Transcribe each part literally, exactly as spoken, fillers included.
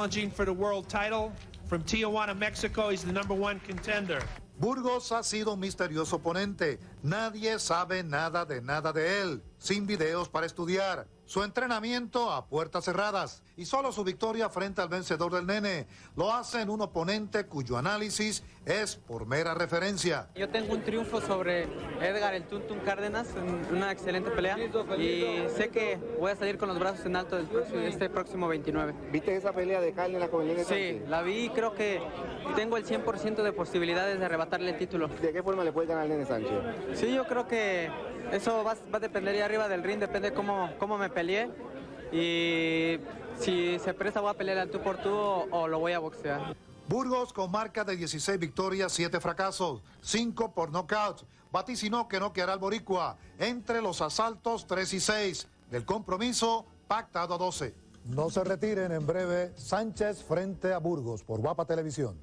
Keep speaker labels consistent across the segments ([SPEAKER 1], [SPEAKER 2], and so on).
[SPEAKER 1] challenging for the world title. From Tijuana, Mexico, he's the number one contender.
[SPEAKER 2] Burgos ha sido un misterioso oponente. Nadie sabe nada de nada de él. Sin videos para estudiar. Su entrenamiento a puertas cerradas. Y solo su victoria frente al vencedor del Nene lo hace en un oponente cuyo análisis es por mera referencia.
[SPEAKER 3] Yo tengo un triunfo sobre Edgar el Tuntun Cárdenas en una excelente pelea. Y sé que voy a salir con los brazos en alto del próximo, este próximo veintinueve.
[SPEAKER 4] ¿Viste esa pelea de Cárdenas con el Nene Sánchez?
[SPEAKER 3] Sí, la vi y creo que tengo el cien por ciento de posibilidades de arrebatarle el título.
[SPEAKER 4] ¿De qué forma le puede ganar al Nene Sánchez?
[SPEAKER 3] Sí, yo creo que eso va, va a depender ya arriba del ring, depende cómo, cómo me peleé. Y si se presta voy a pelear al tú por tú o, o lo voy a boxear.
[SPEAKER 2] Burgos con marca de dieciséis victorias, siete fracasos, cinco por nocaut. Vaticinó que no quedará el boricua entre los asaltos tres y seis del compromiso pactado a doce. No se retiren, en breve Sánchez frente a Burgos por Guapa Televisión.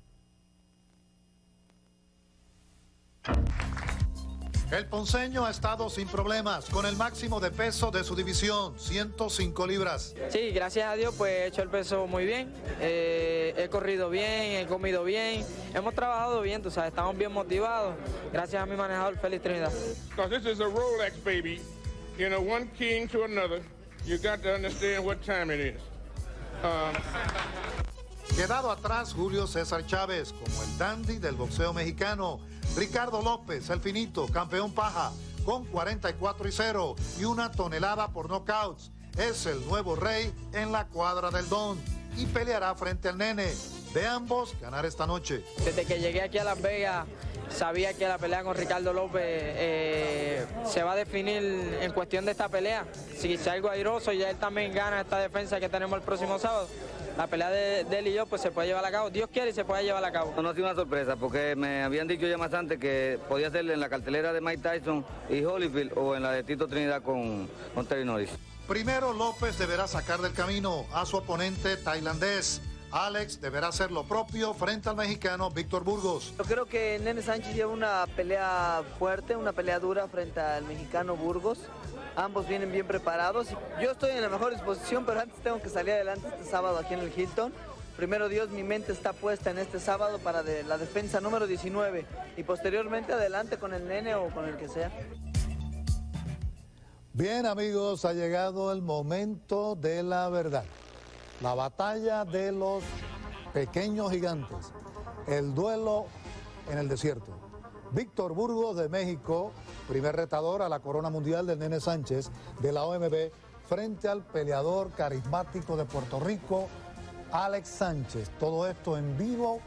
[SPEAKER 2] El ponceño ha estado sin problemas, con el máximo de peso de su división, ciento cinco libras.
[SPEAKER 5] Sí, gracias a Dios pues he hecho el peso muy bien, eh, he corrido bien, he comido bien, hemos trabajado bien, tú sabes, estamos bien motivados, gracias a mi manejador Félix Trinidad.
[SPEAKER 6] Because this is a Rolex, baby, you know, one king to another, you got to understand what time it is. Um...
[SPEAKER 2] Quedado atrás Julio César Chávez, como el dandy del boxeo mexicano. Ricardo López, el finito, campeón paja, con cuarenta y cuatro y cero y una tonelada por knockouts. Es el nuevo rey en la cuadra del Don y peleará frente al Nene. De ambos ganar esta noche.
[SPEAKER 5] Desde que llegué aquí a Las Vegas, sabía que la pelea con Ricardo López eh, se va a definir en cuestión de esta pelea. Si salgo airoso y ya él también gana esta defensa que tenemos el próximo sábado, la pelea de, de él y yo pues se puede llevar a cabo. Dios quiere y se puede llevar a cabo.
[SPEAKER 7] No ha sido una sorpresa porque me habían dicho ya más antes que podía ser en la cartelera de Mike Tyson y Holyfield o en la de Tito Trinidad con, con Terry Norris.
[SPEAKER 2] Primero López deberá sacar del camino a su oponente tailandés. Alex deberá hacer lo propio frente al mexicano Víctor Burgos.
[SPEAKER 8] Yo creo que Nene Sánchez lleva una pelea fuerte, una pelea dura frente al mexicano Burgos. Ambos vienen bien preparados. Yo estoy en la mejor disposición, pero antes tengo que salir adelante este sábado aquí en el Hilton. Primero Dios, mi mente está puesta en este sábado para de la defensa número diecinueve y posteriormente adelante con el Nene o con el que sea.
[SPEAKER 2] Bien, amigos, ha llegado el momento de la verdad. La batalla de los pequeños gigantes. El duelo en el desierto. Víctor Burgos de México, primer retador a la corona mundial del Nene Sánchez de la O M B, frente al peleador carismático de Puerto Rico, Alex Sánchez. Todo esto en vivo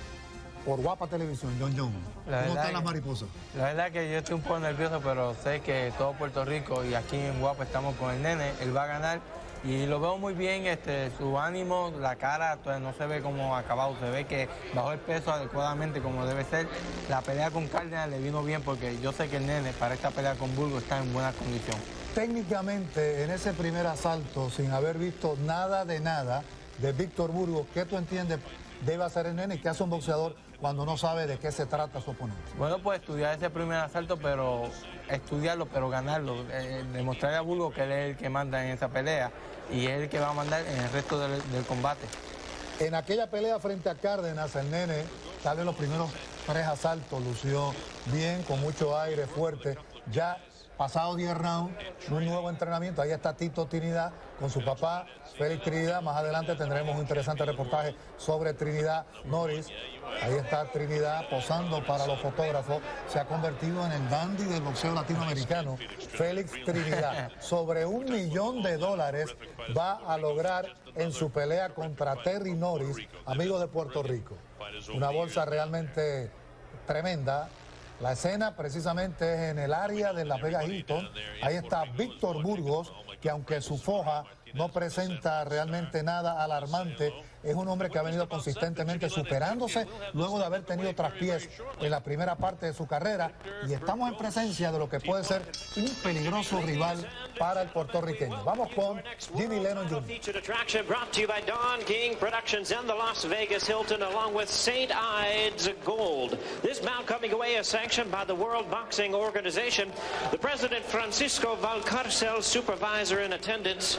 [SPEAKER 2] por Guapa Televisión. John John, ¿cómo están las mariposas?
[SPEAKER 9] La verdad que yo estoy un poco nervioso, pero sé que todo Puerto Rico y aquí en Guapa estamos con el Nene, él va a ganar. Y lo veo muy bien, este, su ánimo, la cara, pues, no se ve como acabado, se ve que bajó el peso adecuadamente como debe ser. La pelea con Cárdenas le vino bien porque yo sé que el Nene para esta pelea con Burgos está en buena condición.
[SPEAKER 2] Técnicamente, en ese primer asalto, sin haber visto nada de nada de Víctor Burgos, ¿qué tú entiendes debe hacer el Nene? ¿Qué hace un boxeador cuando no sabe de qué se trata su oponente?
[SPEAKER 9] Bueno, pues estudiar ese primer asalto, pero estudiarlo, pero ganarlo. Eh, demostrarle a Burgos que él es el que manda en esa pelea y es el que va a mandar en el resto del, del combate.
[SPEAKER 2] En aquella pelea frente a Cárdenas, el Nene, tal vez los primeros tres asaltos, lució bien, con mucho aire, fuerte. Ya pasado diez rounds, un nuevo entrenamiento. Ahí está Tito Trinidad con su papá, Félix Trinidad. Más adelante tendremos un interesante reportaje sobre Trinidad Norris. Ahí está Trinidad posando para los fotógrafos. Se ha convertido en el dandy del boxeo latinoamericano. Félix Trinidad, sobre un millón de dólares va a lograr en su pelea contra Terry Norris, amigo de Puerto Rico. Una bolsa realmente tremenda. La escena precisamente es en el área de Las Vegas Hilton. Ahí está Víctor Burgos, que aunque su foja no presenta realmente nada alarmante, es un hombre que ha venido consistentemente superándose luego de haber tenido traspiés en la primera parte de su carrera, y estamos en presencia de lo que puede ser un peligroso rival para el puertorriqueño. Vamos con Jimmy Lennon junior
[SPEAKER 10] Featured attraction brought to you by Don King Productions and the Las Vegas Hilton, along with Saint Ides Gold. This bout coming away is sanctioned by the World Boxing Organization. The President Francisco Valcarcel, supervisor in attendance, Jimmy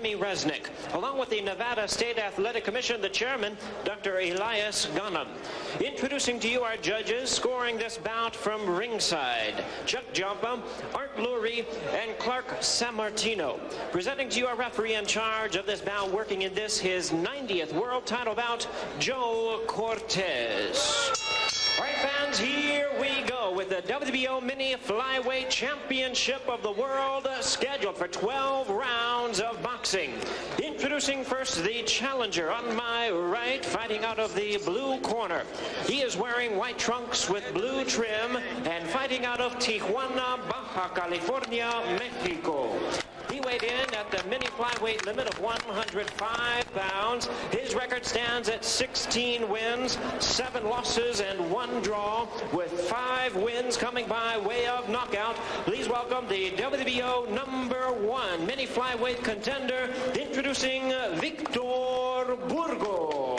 [SPEAKER 10] Jimmy Resnick. Along with the Nevada State Athletic Commission, the chairman, Doctor Elias Ghanem. Introducing to you our judges, scoring this bout from ringside, Chuck Giampa, Art Lurie, and Clark Sammartino. Presenting to you our referee in charge of this bout, working in this, his ninetieth world title bout, Joe Cortez. All right, fans, here we go with the W B O Mini Flyweight Championship of the World, scheduled for twelve rounds of boxing. Introducing first the challenger on my right, fighting out of the blue corner. He is wearing white trunks with blue trim and fighting out of Tijuana, Baja California, Mexico. He weighed in at the mini flyweight limit of one hundred five pounds. His record stands at sixteen wins, seven losses, and one draw, with five wins coming by way of knockout. Please welcome the W B O number one mini flyweight contender, introducing Victor Burgos.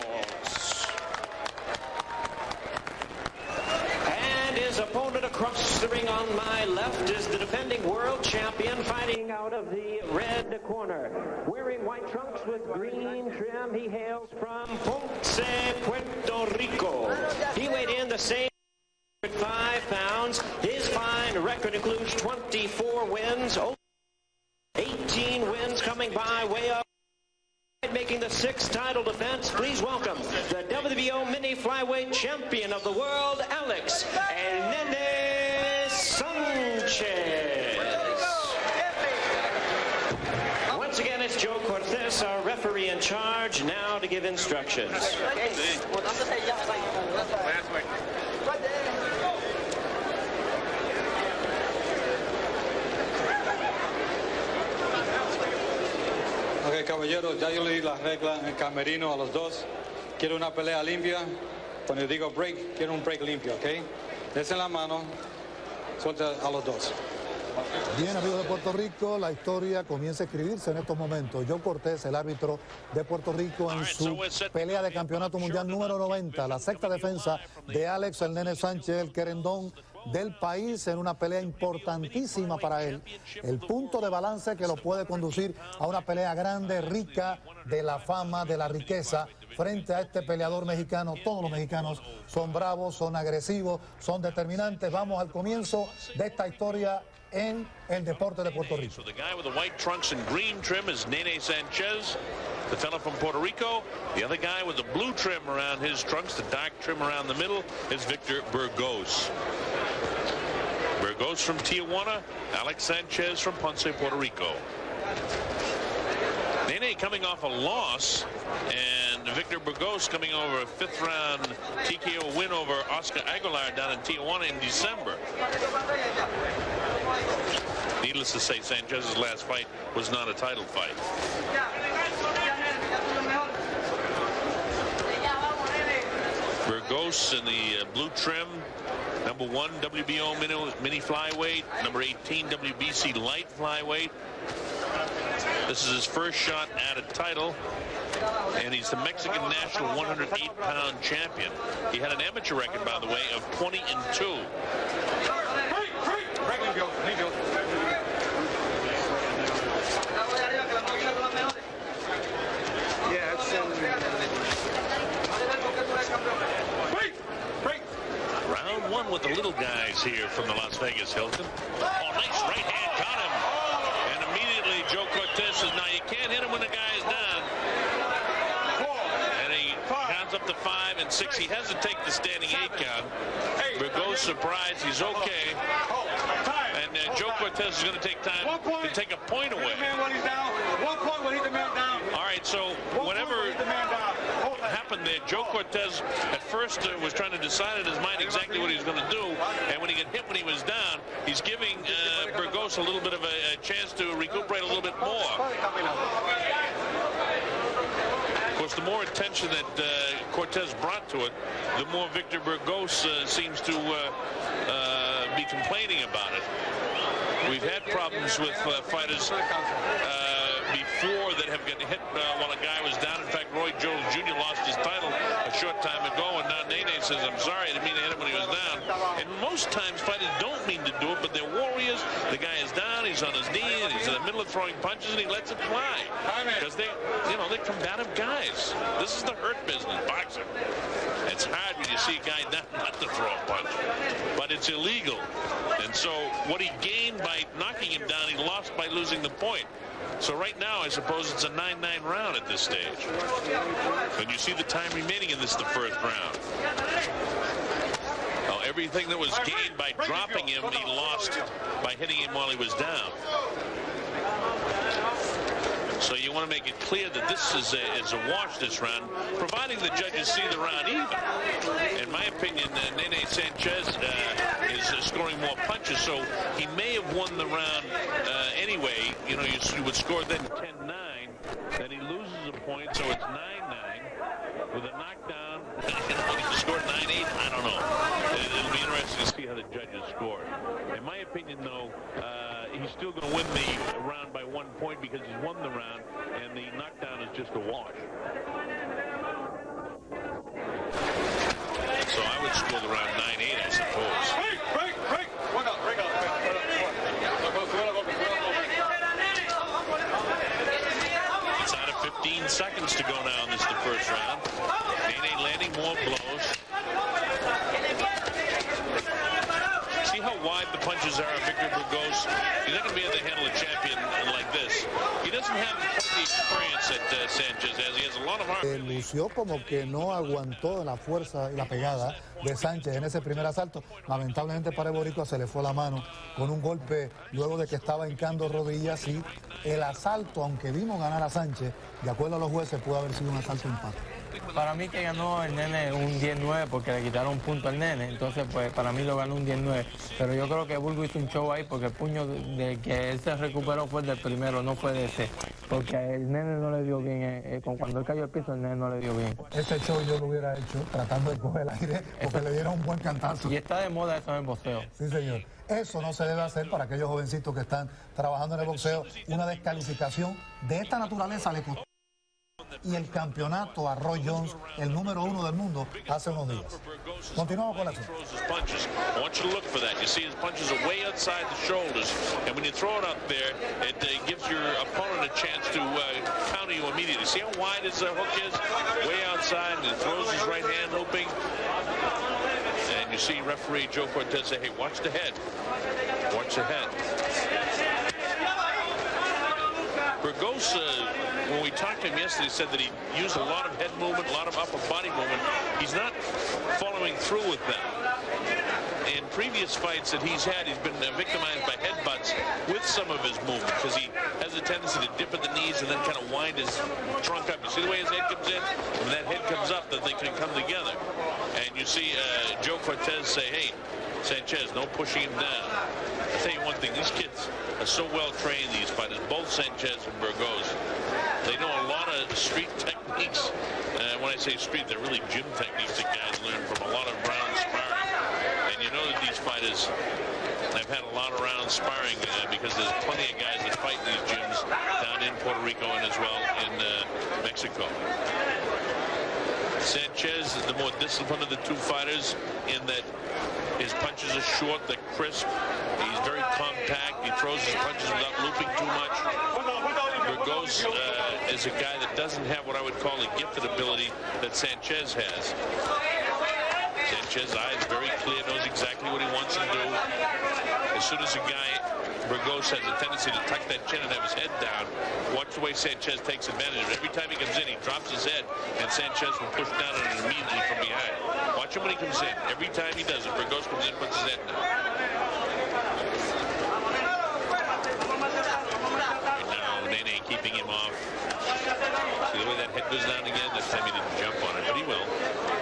[SPEAKER 10] His opponent across the ring on my left is the defending world champion, fighting out of the red corner. Wearing white trunks with green trim, he hails from Ponce, Puerto Rico. He weighed in the same five pounds. His fine record includes twenty-four wins, eighteen wins coming by way of making the sixth title defense. Please welcome the W B O Mini Flyweight Champion of the World, Alex El Nene Sanchez. Once again, it's Joe Cortez, our referee in charge, now to give instructions.
[SPEAKER 11] Ok, caballeros, ya yo le di las reglas en el camerino a los dos. Quiero una pelea limpia. Cuando digo break, quiero un break limpio, ¿ok? Desen la mano, suelta a los dos.
[SPEAKER 2] Bien, amigos de Puerto Rico, la historia comienza a escribirse en estos momentos. Joe Cortez, el árbitro de Puerto Rico, en su pelea de campeonato mundial número noventa, la sexta defensa de Alex El Nene Sánchez, el querendón del país, en una pelea importantísima para él. El punto de balance que lo puede conducir a una pelea grande, rica de la fama, de la riqueza, frente a este peleador mexicano. Todos los mexicanos son bravos, son agresivos, son determinantes. Vamos al comienzo de esta historia en el deporte de Puerto Rico.
[SPEAKER 12] So the guy with the white trunks and green trim is Nene Sanchez, the fellow from Puerto Rico. The other guy with the blue trim around his trunks, the dark trim around the middle, is Victor Burgos. Burgos from Tijuana, Alex Sanchez from Ponce, Puerto Rico. Nene coming off a loss, and Victor Burgos coming over a fifth round T K O win over Oscar Aguilar down in Tijuana in December. Needless to say, Sanchez's last fight was not a title fight. Burgos in the uh, blue trim, number one W B O mini, mini flyweight, number eighteen W B C light flyweight. This is his first shot at a title, and he's the Mexican national one hundred eight pound champion. He had an amateur record, by the way, of twenty and two. Round one with the little guys here from the Las Vegas Hilton. Oh, nice right hand, got him. And immediately Joe Cortez says, now you can't hit him when the guy is down. And he counts up to five and six. He has to take the standing eight count. Burgos surprised, he's okay. And uh, Joe Cortez is going to take time to take a point away.
[SPEAKER 11] One point when he's the man down.
[SPEAKER 12] All right, so whatever happened there, Joe Cortez at first uh, was trying to decide in his mind exactly what he was going to do, and when he got hit when he was down, he's giving uh, Burgos a little bit of a, a chance to recuperate a little bit more. Of course, the more attention that uh, Cortez brought to it, the more Victor Burgos uh, seems to uh, uh, be complaining about it. We've had problems with uh, fighters uh, before that have gotten hit uh, while a guy was down. In fact, Roy Jones Junior lost his title a short time ago, and now Nene says, I'm sorry, I didn't mean to hit him when he was down. And most times fighters don't mean to do it, but they're warriors. The guy is down, he's on his knee, and he's in the middle of throwing punches, and he lets it fly. Because they, you know, they're combative guys. This is the hurt business, boxing. It's hard when you see a guy not, not to throw a punch, but it's illegal. And so what he gained by knocking him down, he lost by losing the point. So right now, I suppose it's a nine nine round at this stage. When you see the time remaining in this, the first round. Well, everything that was gained by dropping him, he lost by hitting him while he was down. So you want to make it clear that this is a, is a wash this round, providing the judges see the round even. In my opinion, uh, Nene Sanchez uh, is uh, scoring more punches, so he may have won the round uh, anyway. You know, you, you would score then ten nine, then he loses a point, so it's nine nine. With a knockdown, you know, he scored nine eight, I don't know. It, it'll be interesting to see how the judges score. In my opinion, though, uh, he's still going to win the round by one point because he's won the round, and the knockdown is just a wash. So I would score the round nine eight, I suppose.
[SPEAKER 11] Break, break, break. Break out, break out.
[SPEAKER 12] It's out of fifteen seconds to go now in this the first round. Nene landing more blows. See how wide the punches are of Victor Burgos? You're not going to be able to handle a champion like this. He doesn't have the experience that uh, Sanchez has. He has a lot of arm.
[SPEAKER 2] Eh, lució como que no aguantó la fuerza y la pegada de Sánchez en ese primer asalto. Lamentablemente para el boricua se le fue la mano con un golpe luego de que estaba hincando rodillas, y el asalto, aunque vimos ganar a Sánchez, de acuerdo a los jueces, pudo haber sido un asalto empate.
[SPEAKER 9] Para mí que ganó el Nene un diez nueve porque le quitaron un punto al Nene, entonces pues para mí lo ganó un diez nueve. Pero yo creo que Burgos hizo un show ahí porque el puño de, de que él se recuperó fue del primero, no fue de ese. Porque el Nene no le dio bien, eh, eh, cuando él cayó al piso el Nene no le dio bien.
[SPEAKER 2] Ese show yo lo hubiera hecho tratando de coger el aire porque le dieron un buen cantazo.
[SPEAKER 9] Y está de moda eso en el boxeo.
[SPEAKER 2] Sí, señor. Eso no se debe hacer para aquellos jovencitos que están trabajando en el boxeo. Una descalificación de esta naturaleza le costó y el campeonato a Roy Jones, el número uno del mundo, hace unos días. Continuamos con la acción.
[SPEAKER 12] I want you to look for that. You see his punches are way outside the shoulders, and when you throw it up there, it uh, gives your opponent a chance to uh, counter you immediately. See how wide his uh, hook is? Way outside, and he throws his right hand looping. And you see referee Joe Cortez say, hey, watch the head. Watch the head. Burgos, uh, when we talked to him yesterday, said that he used a lot of head movement, a lot of upper body movement. He's not following through with that. In previous fights that he's had, he's been uh, victimized by headbutts with some of his movement because he has a tendency to dip at the knees and then kind of wind his trunk up. You see the way his head comes in? When that head comes up, then they can come together. And you see uh, Joe Cortez say, hey, Sanchez, no pushing him down. I'll tell you one thing, these kids are so well trained, these fighters, both Sanchez and Burgos. They know a lot of street techniques. Uh, when I say street, they're really gym techniques that guys learn from a lot of round sparring. And you know that these fighters have had a lot of round sparring uh, because there's plenty of guys that fight in these gyms down in Puerto Rico and as well in uh, Mexico. Sanchez is the more disciplined of the two fighters in that his punches are short, they're crisp, he's very compact, he throws his punches without looping too much. Burgos uh, is a guy that doesn't have what I would call a gifted ability that Sanchez has. Sanchez's eyes very clear, knows exactly what he wants to do. As soon as a guy, Burgos has a tendency to tuck that chin and have his head down, watch the way Sanchez takes advantage of it. Every time he comes in, he drops his head, and Sanchez will push down on it immediately from behind. Watch him when he comes in. Every time he does it, Burgos comes in, puts his head down. And now Nene keeping him off. See the way that head goes down again? This time he didn't jump on it, but he will.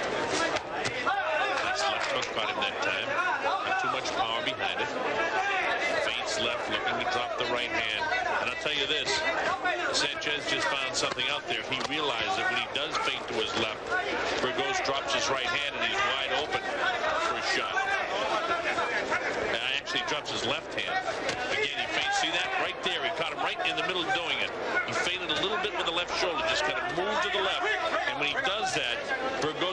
[SPEAKER 12] Nice left hook caught him that time. Not too much power behind it. Feints left, looking to drop the right hand. And I'll tell you this, Sanchez just found something out there. He realized that when he does feint to his left, Burgos drops his right hand and he's wide open for a shot. And actually drops his left hand. Again, he feints. See that? Right there. He caught him right in the middle doing it. He feinted a little bit with the left shoulder, just kind of moved to the left. And when he does that, Burgos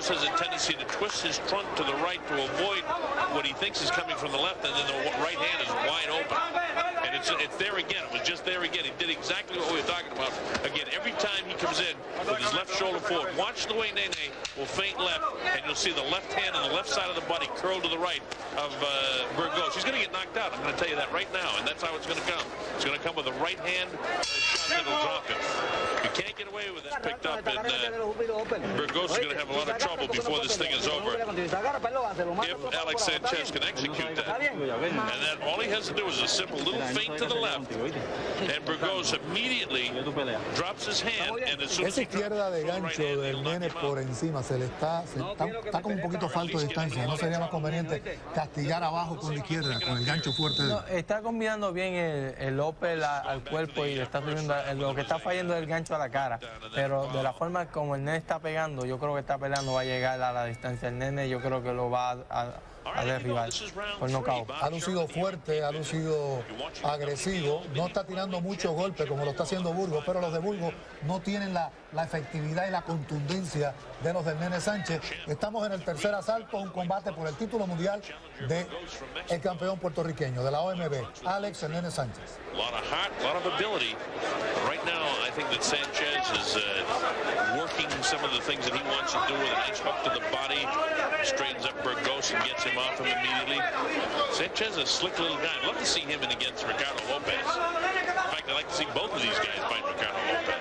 [SPEAKER 12] Burgos has a tendency to twist his trunk to the right to avoid what he thinks is coming from the left, and then the right hand is wide open. And it's, it's there again. It was just there again. He did exactly what we were talking about. Again, every time he comes in with his left shoulder forward, watch the way Nene will feint left, and you'll see the left hand on the left side of the body curl to the right of uh, Burgos. He's going to get knocked out. I'm going to tell you that right now, and that's how it's going to come. It's going to come with a right hand uh, shot that'll drop him. You can't get away with that picked up, and uh, Burgos is going to have a lot of trouble before this thing is over. If Alex Sanchez can execute that, and then all he has to do is a simple little feint to the left, and Burgos immediately drops his hand, and as soon as
[SPEAKER 2] Esa
[SPEAKER 12] he
[SPEAKER 2] izquierda de gancho del Nene por encima se le está, se está, está con un poquito falto de distancia. ¿No sería más conveniente castigar abajo con la izquierda, con el gancho fuerte?
[SPEAKER 9] No, está combinando bien el, el upper al cuerpo y le está subiendo, lo que está fallando es el gancho a la cara, pero de la forma como el Nene está pegando, yo creo que está peleando, va a llegar a la distancia. El Nene yo creo que lo va a, a a derribar por nocaut.
[SPEAKER 2] Ha lucido fuerte, ha lucido agresivo, no está tirando muchos golpes como lo está haciendo Burgos, pero los de Burgos no tienen la, la efectividad y la contundencia de los del Nene Sánchez. Estamos en el tercer asalto, un combate por el título mundial del campeón puertorriqueño de la O M B, Alex el Nene Sánchez.
[SPEAKER 12] A lot of heart, a lot of ability. Right now, I think that Sanchez is uh, working some of the things that he wants to do with a nice hook to the body, straightens up Burgos and gets him off him immediately. Sanchez is a slick little guy. I'd love to see him in against Ricardo Lopez. In fact, I'd like to see both of these guys fight Ricardo Lopez.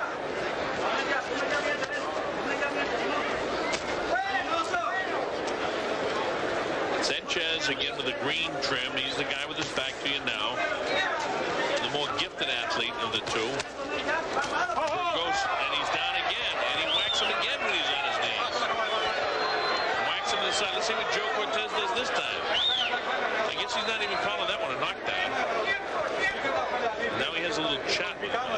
[SPEAKER 12] Sanchez again with the green trim. He's the guy with his back to you now. The more gifted athlete of the two. Burgos, and he's down again, and he whacks him again when he's on his knees. Whacks him to the side. Let's see what Joe Cortez does this time. I guess he's not even calling that one a knockdown. Now he has a little chop.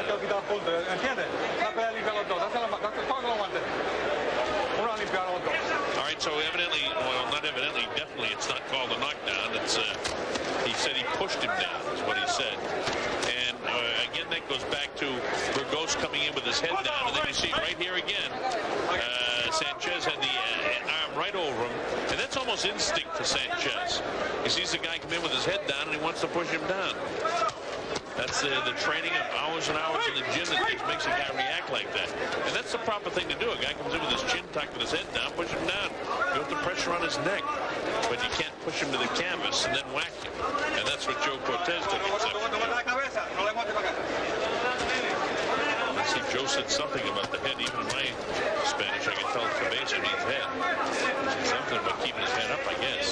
[SPEAKER 12] All right, so evidently, well, not evidently, definitely it's not called a knockdown. It's, uh, he said he pushed him down, is what he said. And uh, again, that goes back to Burgos coming in with his head down, and then you see right here again, uh, Sanchez had the uh, arm right over him, and that's almost instinct for Sanchez. He sees the guy come in with his head down, and he wants to push him down. That's uh, the training of hours and hours in the gym that makes a guy react like that. And that's the proper thing to do. A guy comes in with his chin tucked and his head down, push him down. You have the pressure on his neck. But you can't push him to the canvas and then whack him. And that's what Joe Cortez took exception to. I see Joe said something about the head. Even in my Spanish, I can tell cabeza means head. Something about keeping his head up, I guess.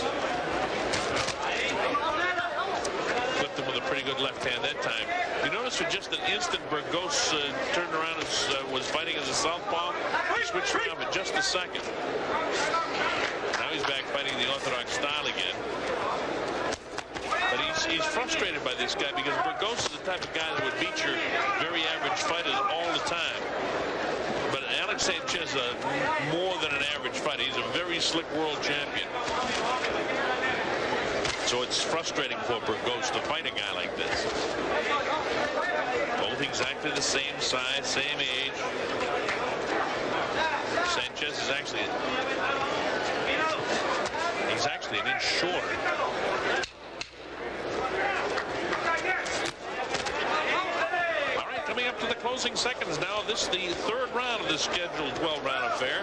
[SPEAKER 12] Flipped him with a pretty good left hand that time. You notice for just an instant, Burgos uh, turned around and uh, was fighting as a southpaw. He switched around for just a second. Now he's back fighting the orthodox style again. But he's, he's frustrated by this guy because Burgos is the type of guy that would beat your very average fighters all the time. But Alex Sanchez is uh, more than an average fighter. He's a very slick world champion. So it's frustrating for Burgos to fight a guy like this. Both exactly the same size, same age. Sanchez is actually, he's actually an inch shorter. All right, coming up to the closing seconds now. This is the third round of the scheduled twelve round affair.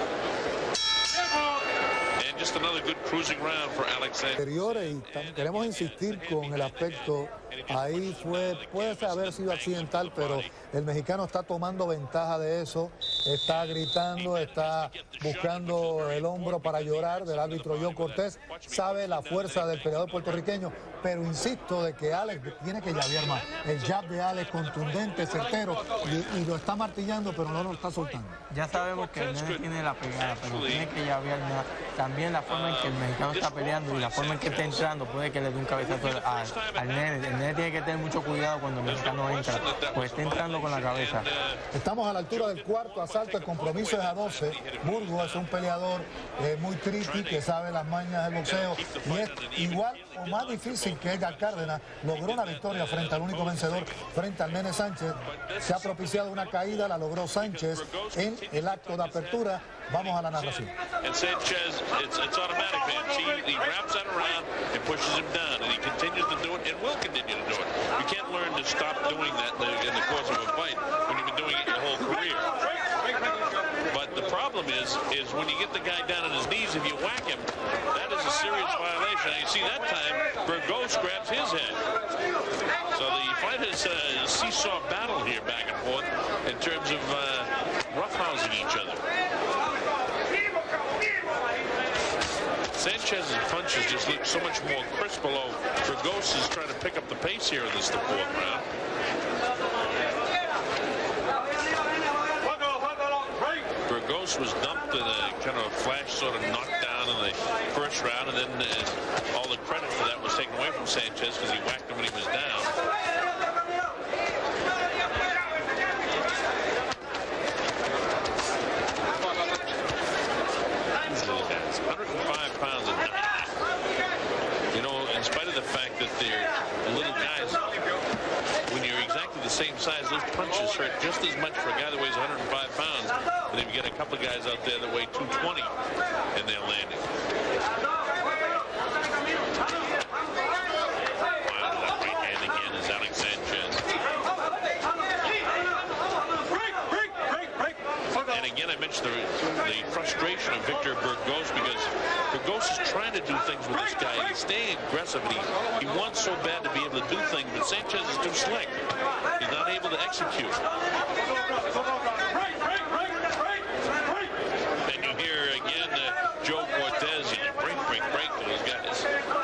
[SPEAKER 12] Just another good cruising round for Alex Sanchez.
[SPEAKER 2] Queremos insistir con el aspecto, ahí fue, puede haber sido accidental, pero el mexicano está tomando ventaja de eso, está gritando, está buscando el hombro para llorar del árbitro Joe Cortez, sabe la fuerza del peleador puertorriqueño, pero insisto de que Alex tiene que llavear más. El jab de Alex contundente, certero, y, y lo está martillando, pero no lo está soltando.
[SPEAKER 9] Ya sabemos que el Nene tiene la pegada, pero tiene que llavear más. También la forma en que el mexicano está peleando y la forma en que está entrando puede que le dé un cabezazo al, al Nene. El Nene tiene que tener mucho cuidado cuando el mexicano entra, pues está entrando con la cabeza.
[SPEAKER 2] Estamos a la altura del cuarto asalto el compromiso es a doce. Burgos es un peleador eh, muy tricky, que sabe las mañas del boxeo, y es igual o más difícil que Edgar Cárdenas. Logró una victoria frente al único vencedor, frente al Nene Sánchez. Se ha propiciado una caída, la logró Sánchez en el acto de apertura. Vamos a la narración.
[SPEAKER 12] And Sanchez, it's, it's automatic, man. See, he wraps that around and pushes him down, and he continues to do it and will continue to do it. You can't learn to stop doing that in the, in the course of a fight when you've been doing it your whole career. But the problem is, is when you get the guy down on his knees, if you whack him, that is a serious violation. And you see that time, Burgos grabs his head. So the fight is a seesaw battle here, back and forth, in terms of uh, roughhousing each other. Sanchez's punches just look so much more crisp below. Burgos is trying to pick up the pace here in this the fourth round. Burgos was dumped in a kind of a flash sort of knockdown in the first round, and then uh, all the credit for that was taken away from Sanchez because he whacked him when he was down. one hundred five pounds of knife. You know, in spite of the fact that they're little guys, when you're exactly the same size, those punches hurt just as much for a guy that weighs one hundred five pounds than if you get a couple of guys out there that weigh two twenty and they're landing. Wow, that right hand again is Alex Sanchez. And again, I mentioned the, the frustration of Victor Burgos, because Burgos is trying to do things with this guy. He's staying aggressive, and he, he wants so bad to be able to do things, but Sanchez is too slick. He's not able to execute. And you hear again uh, Joe Cortez, you know, break, break, break to those guys.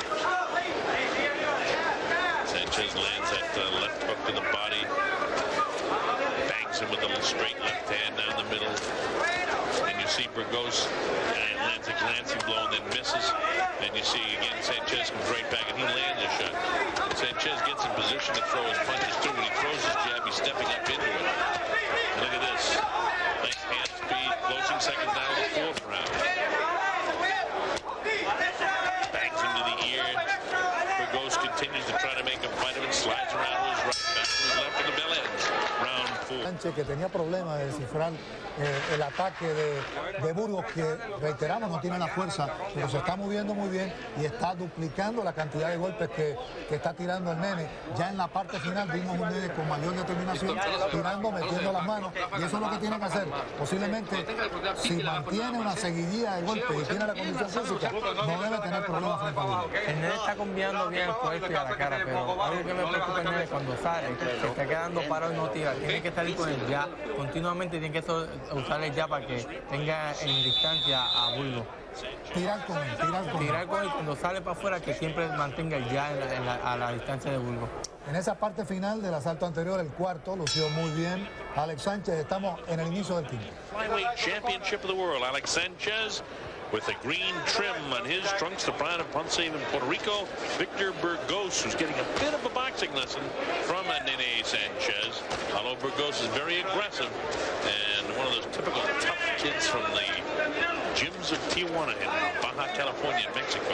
[SPEAKER 12] Sanchez lands that uh, left hook to the body. Bangs him with a straight left hand down the middle. And you see Burgos uh, lands a glancing blow and then misses. And you see again Sanchez comes right back and he lands a shot. And Sanchez gets in position to throw his punches too. When he throws his jab, he's stepping up into it. And look at this. Nice hand speed, closing seconds down to the fourth round. Bangs him to the ear. Burgos continues to try to make a fight of it, slides around to his right, back to his left, and the bell ends. Round four.
[SPEAKER 2] Sánchez, que tenía problemas de descifrar eh, el ataque de, de Burgos, que reiteramos no tiene la fuerza, pero se está moviendo muy bien y está duplicando la cantidad de golpes que, que está tirando el Nene. Ya en la parte final vimos un Nene con mayor determinación, tirando, metiendo las manos, y eso es lo que tiene que hacer. Posiblemente, si mantiene una seguidilla de golpes y tiene la condición física, no debe tener problemas frente a Burgos.
[SPEAKER 9] El Nene está combinando bien el cuerpo y a la cara, pero algo que me preocupa el Nene cuando sale, se está quedando parado y no tira. Tiene que salir con el jab, continuamente tiene que usar el jab para que tenga en distancia a Burgos.
[SPEAKER 2] Tirar con él, tirar con él.
[SPEAKER 9] Tirar con él cuando sale para afuera, que siempre mantenga el jab en la, en la, a la distancia de Burgos.
[SPEAKER 2] En esa parte final del asalto anterior, el cuarto, lució muy bien Alex Sánchez. Estamos en el inicio del quinto.
[SPEAKER 12] Flyweight Championship of the World, Alex Sanchez with a green trim on his trunks, the pride of Ponce in Puerto Rico. Victor Burgos, who's getting a bit of a boxing lesson from Nene Sanchez. Although Burgos is very aggressive and one of those typical tough kids from the gyms of Tijuana in Baja California, Mexico.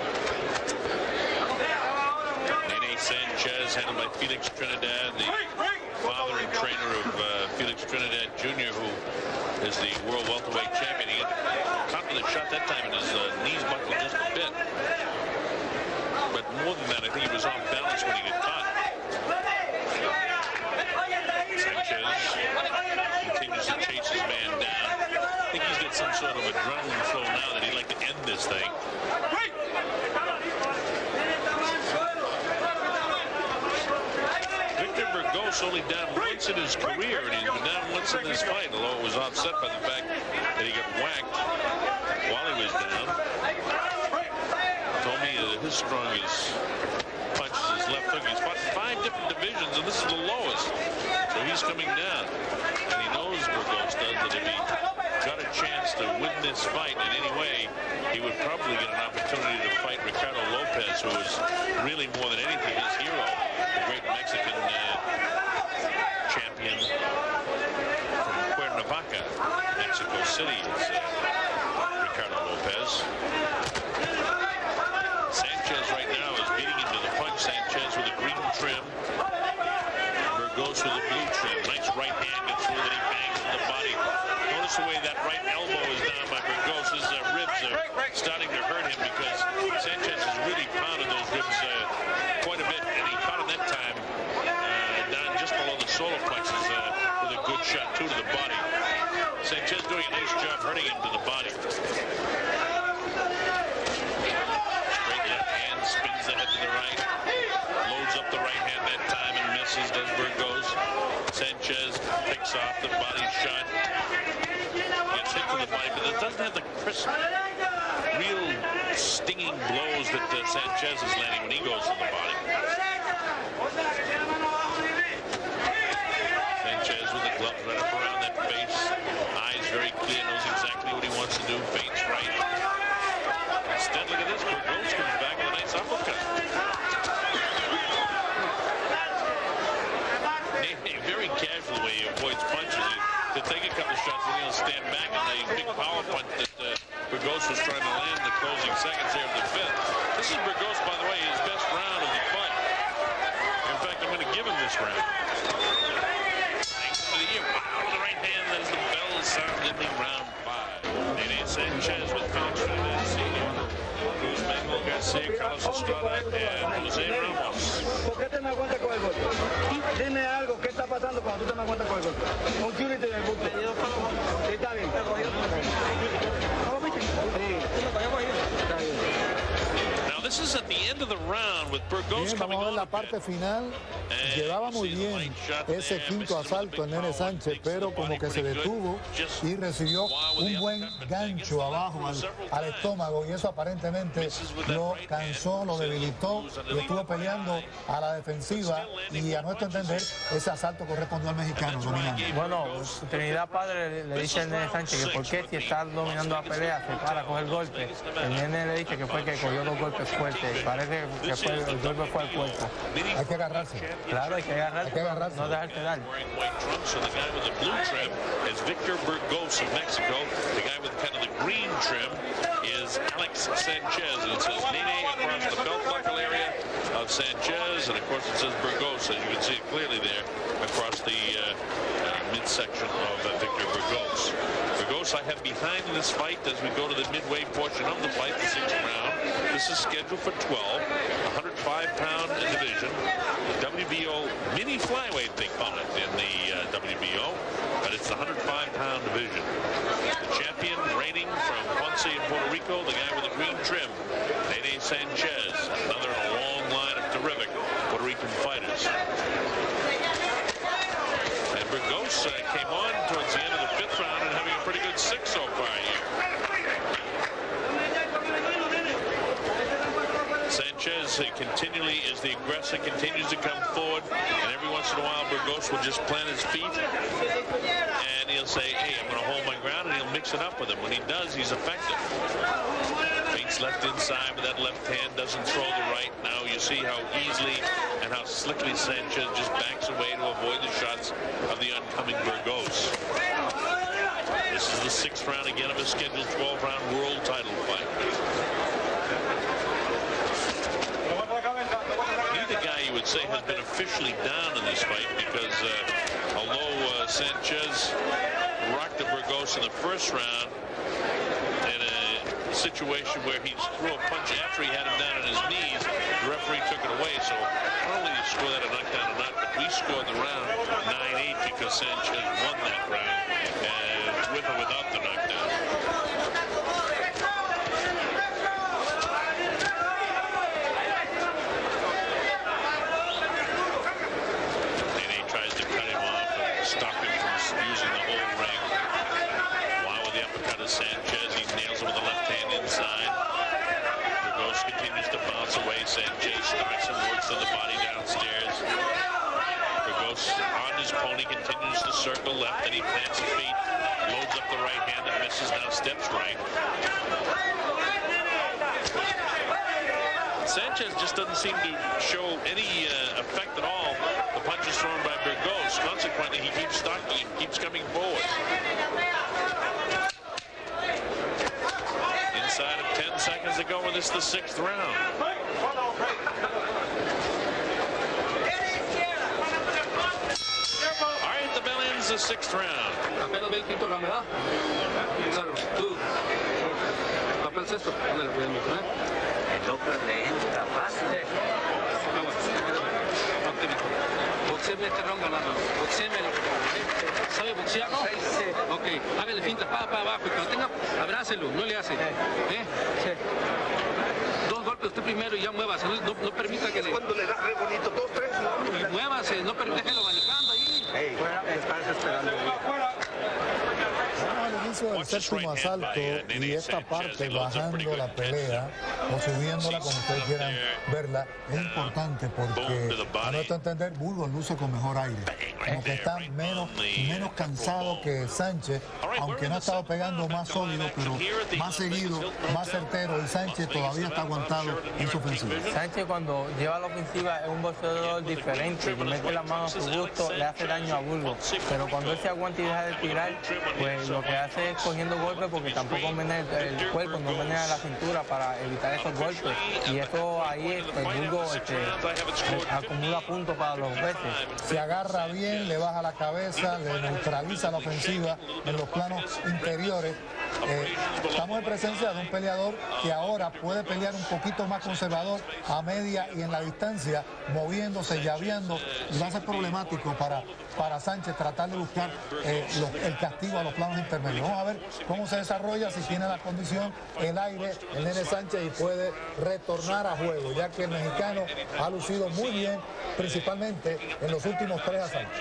[SPEAKER 12] Nene Sanchez, handled by Felix Trinidad, the father and trainer of uh, Felix Trinidad Junior, who is the world welterweight champion. He got caught with a shot that time and his uh, knees buckled just a bit. But more than that, I think he was off balance when he got caught. Sanchez continues to chase his man down. I think he's got some sort of adrenaline flow now that he'd like to end this thing. Victor Burgos only down once in his career, and he's been down once in this fight, although it was offset by the fact that he got whacked while he was down. Told me that his strongest punch is his left hook. He's fought five different divisions, and this is the lowest. So he's coming down. And he knows, Burgos does, that if he got a chance to win this fight in any way, he would probably get an opportunity to fight Ricardo Lopez, who is really more than anything his hero, the great Mexican uh, champion from Cuernavaca. America. Mexico City is uh, Ricardo Lopez. Sanchez right now is beating into the punch. Sanchez with a green trim. Burgos with a blue trim. Nice right hand gets through, then he bangs in the body. Notice the way that right elbow is down by Burgos. His uh, ribs are starting to hurt him because Sanchez has really pounded those ribs uh, quite a bit, and he caught him that time uh, down just below the solar plexus uh, with a good shot too to the body. Sanchez doing a nice job hurting him to the body. Straight left hand, spins the head to the right, loads up the right hand that time and misses, does Burgos. Sanchez picks off the body shot, gets hit to the body, but it doesn't have the crisp, real stinging blows that uh, Sanchez is landing when he goes to the body. Sanchez with the gloves right up around that face, eyes very clear, knows exactly what he wants to do, feints right. Instead, look at this, Burgos comes back with a nice uppercut. Very casual the way he avoids punches. To take a couple shots, and he'll stand back on the big power punch that uh, Burgos was trying to land in the closing seconds here of the fifth. This is Burgos, by the way, his best round of the fight. In fact, I'm going to give him this round. Thanks for the year. Wow, the right hand as the bell sounds in the round five. Nene Sanchez with Felix Fernandez Senior Cruz Manuel Garcia, Carlos Estrada, and Jose Ramos.
[SPEAKER 13] ¿Por qué te me aguantas con el golpe? Dime algo, ¿qué está pasando cuando tú te me aguantas con el golpe? Un chulito en el bulto. Sí, está bien.
[SPEAKER 12] Now this is at the end of the round with Burgos
[SPEAKER 2] Bien,
[SPEAKER 12] coming
[SPEAKER 2] vamos a ver
[SPEAKER 12] on.
[SPEAKER 2] la parte final. Llevaba muy bien ese quinto asalto el Nene Sánchez, pero como que se detuvo y recibió un buen gancho abajo al, al estómago, y eso aparentemente lo cansó, lo debilitó y estuvo peleando a la defensiva, y a nuestro entender ese asalto correspondió al mexicano dominante.
[SPEAKER 9] Bueno, Trinidad Padre le dice al Nene Sánchez que por qué si está dominando la pelea se para a coger golpe. El Nene le dice que fue que cogió dos golpes fuertes. Parece que fue, el golpe fue al cuerpo.
[SPEAKER 2] Hay que agarrarse.
[SPEAKER 9] Claro, hay que agarrarse.
[SPEAKER 2] Hay que agarrarse.
[SPEAKER 9] No dejarte dar.
[SPEAKER 12] So the guy with the blue trim is Victor Burgos of Mexico. The guy with kind of the green trim is Alex Sanchez. And it says Nene across the belt buckle area of Sanchez, and of course it says Burgos, as you can see it clearly there across the uh, uh, midsection of uh, Victor Burgos. Burgos I have behind in this fight as we go to the midway portion of the fight, the sixth round. This is scheduled for twelve, one hundred five pound division. The W B O mini flyweight, they call it in the uh, W B O, but it's the one hundred five pound division. The champion reigning from Ponce in Puerto Rico, the guy with the green trim, Nene Sanchez, another in a long line of terrific Puerto Rican fighters. And Burgos uh, came on towards the end of the fifth round and having a pretty good six so far here. Sanchez uh, continually, as the aggressor continues to come forward, and every once in a while Burgos will just plant his feet and he'll say, hey, I'm going to hold my ground, and he'll mix it up with him. When he does, he's effective. Feints left inside, but that left hand doesn't throw the right. Now you see how easily and how slickly Sanchez just backs away to avoid the shots of the oncoming Burgos. This is the sixth round again of a scheduled twelve round world title fight. Neither guy, you would say, has been officially down in this fight because uh, although uh, Sanchez rocked the Burgos in the first round in a situation where he threw a punch after he had him down on his knees, the referee took it away. So not only did you score that a knockdown or not, but we scored the round nine eight because Sanchez won that round uh, with or without the knockdown. Stop him from using the whole ring. While with the uppercut of Sanchez, he nails him with the left hand inside. Burgos continues to bounce away. Sanchez starts and works on the body downstairs. Burgos on his pony continues to circle left, and he plants his feet, loads up the right hand and misses, now steps right. Sanchez just doesn't seem to show any uh, effect at all. The punches thrown by Burgos. consequently, he keeps stalking and keeps coming forward. Inside of ten seconds to go, and this is the sixth round. All right, the bell ends the sixth round.
[SPEAKER 14] Apenas ve el quinto round, ¿verdad? Claro, tú. Papel sexto, ¿dónde le podemos poner?
[SPEAKER 15] López le entra fácil.
[SPEAKER 14] Boxeame este round ganando. Boxeame. ¿Sabe boxear, no? Sí, sí. Ok, hágale finta para, para abajo y cuando tenga, abrácelo, no le hace. ¿Eh? Sí. Dos golpes usted primero y ya muévase, no, no, no permita que le...
[SPEAKER 13] Cuando le da re bonito, dos, tres, ¿no?
[SPEAKER 14] Muévase, no permita, déjelo abanicando ahí.
[SPEAKER 15] Ey, estás esperando.
[SPEAKER 2] Al inicio del séptimo asalto y esta parte bajando la pelea o subiéndola como ustedes quieran verla, es importante porque a nuestro entender Burgos luce con mejor aire, como que está menos, menos cansado que Sánchez, aunque no ha estado pegando más sólido, pero más seguido, más certero, y Sánchez todavía está aguantado en su ofensiva.
[SPEAKER 9] Sánchez cuando lleva la ofensiva es un boxeador diferente, y mete la mano a su gusto, le hace daño a Burgos, pero cuando él se aguanta y deja de tirar, pues lo que hace es cogiendo golpes porque tampoco menea el cuerpo, no menea la cintura para evitar esos golpes, y eso ahí el Burgos este, acumula puntos para los veces.
[SPEAKER 2] Se agarra bien, le baja la cabeza, le neutraliza la ofensiva en los planos interiores. Eh, estamos en presencia de un peleador que ahora puede pelear un poquito más conservador a media y en la distancia, moviéndose, llaveando, y va a ser problemático para, para Sánchez tratar de buscar eh, los, el castigo a los planos intermedios. Vamos a ver cómo se desarrolla, si tiene la condición, el aire, el Nene Sánchez, y puede retornar a juego, ya que el mexicano ha lucido muy bien, principalmente en los últimos tres asaltos.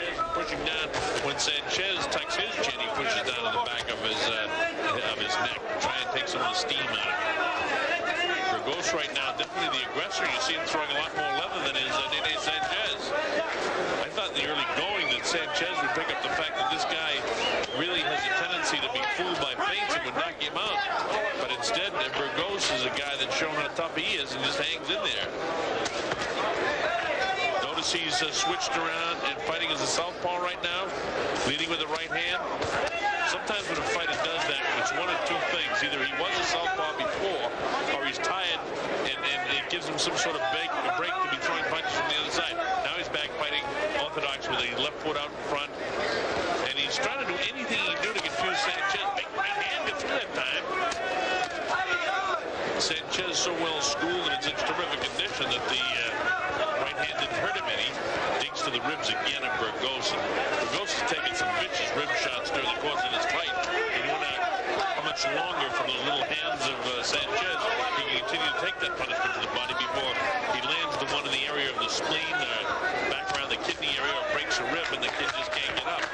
[SPEAKER 12] Of his neck, try and take some of the steam out of it. Burgos right now, definitely the aggressor. You see him throwing a lot more leather than his uh, Nene Sanchez. I thought in the early going that Sanchez would pick up the fact that this guy really has a tendency to be fooled by feints and would knock him out. But instead, Burgos is a guy that's shown how tough he is and just hangs in there. Notice he's uh, switched around and fighting as a southpaw right now, leading with the right hand. Sometimes when a fighter does that, it's one of two things. Either he was a southpaw before, or he's tired, and, and it gives him some sort of break, a break to be throwing punches from the other side. Now he's back fighting orthodox with a left foot out in front, and he's trying to do anything he can do to confuse Sanchez. Big right hand gets through that time. Sanchez so well schooled and in such terrific condition that the uh, right hand didn't hurt him any. Digs to the ribs again of Burgos. And Burgos has taken some vicious rib shots during the course of his fight. He won out how much longer from the little hands of uh, Sanchez. He can continue to take that punishment to the body before he lands the one in the area of the spleen, uh, back around the kidney area, or breaks a rib and the kid just can't get up.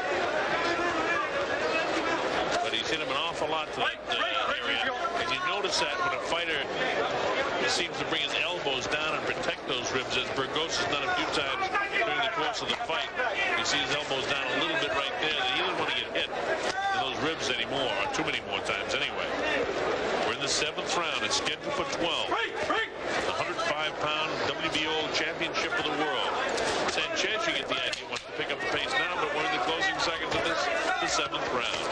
[SPEAKER 12] But he's hit him an awful lot to that uh, area. And you notice that when a fighter seems to bring his elbows down and protect those ribs, as Burgos has done a few times during the course of the fight. You see his elbows down a little bit right there. He doesn't want to get hit in those ribs anymore, or too many more times anyway. We're in the seventh round. It's scheduled for twelve. The one hundred five pound W B O championship of the world. Sanchez, you get the idea, wants to pick up the pace now, but we're in the closing seconds of this, the seventh round.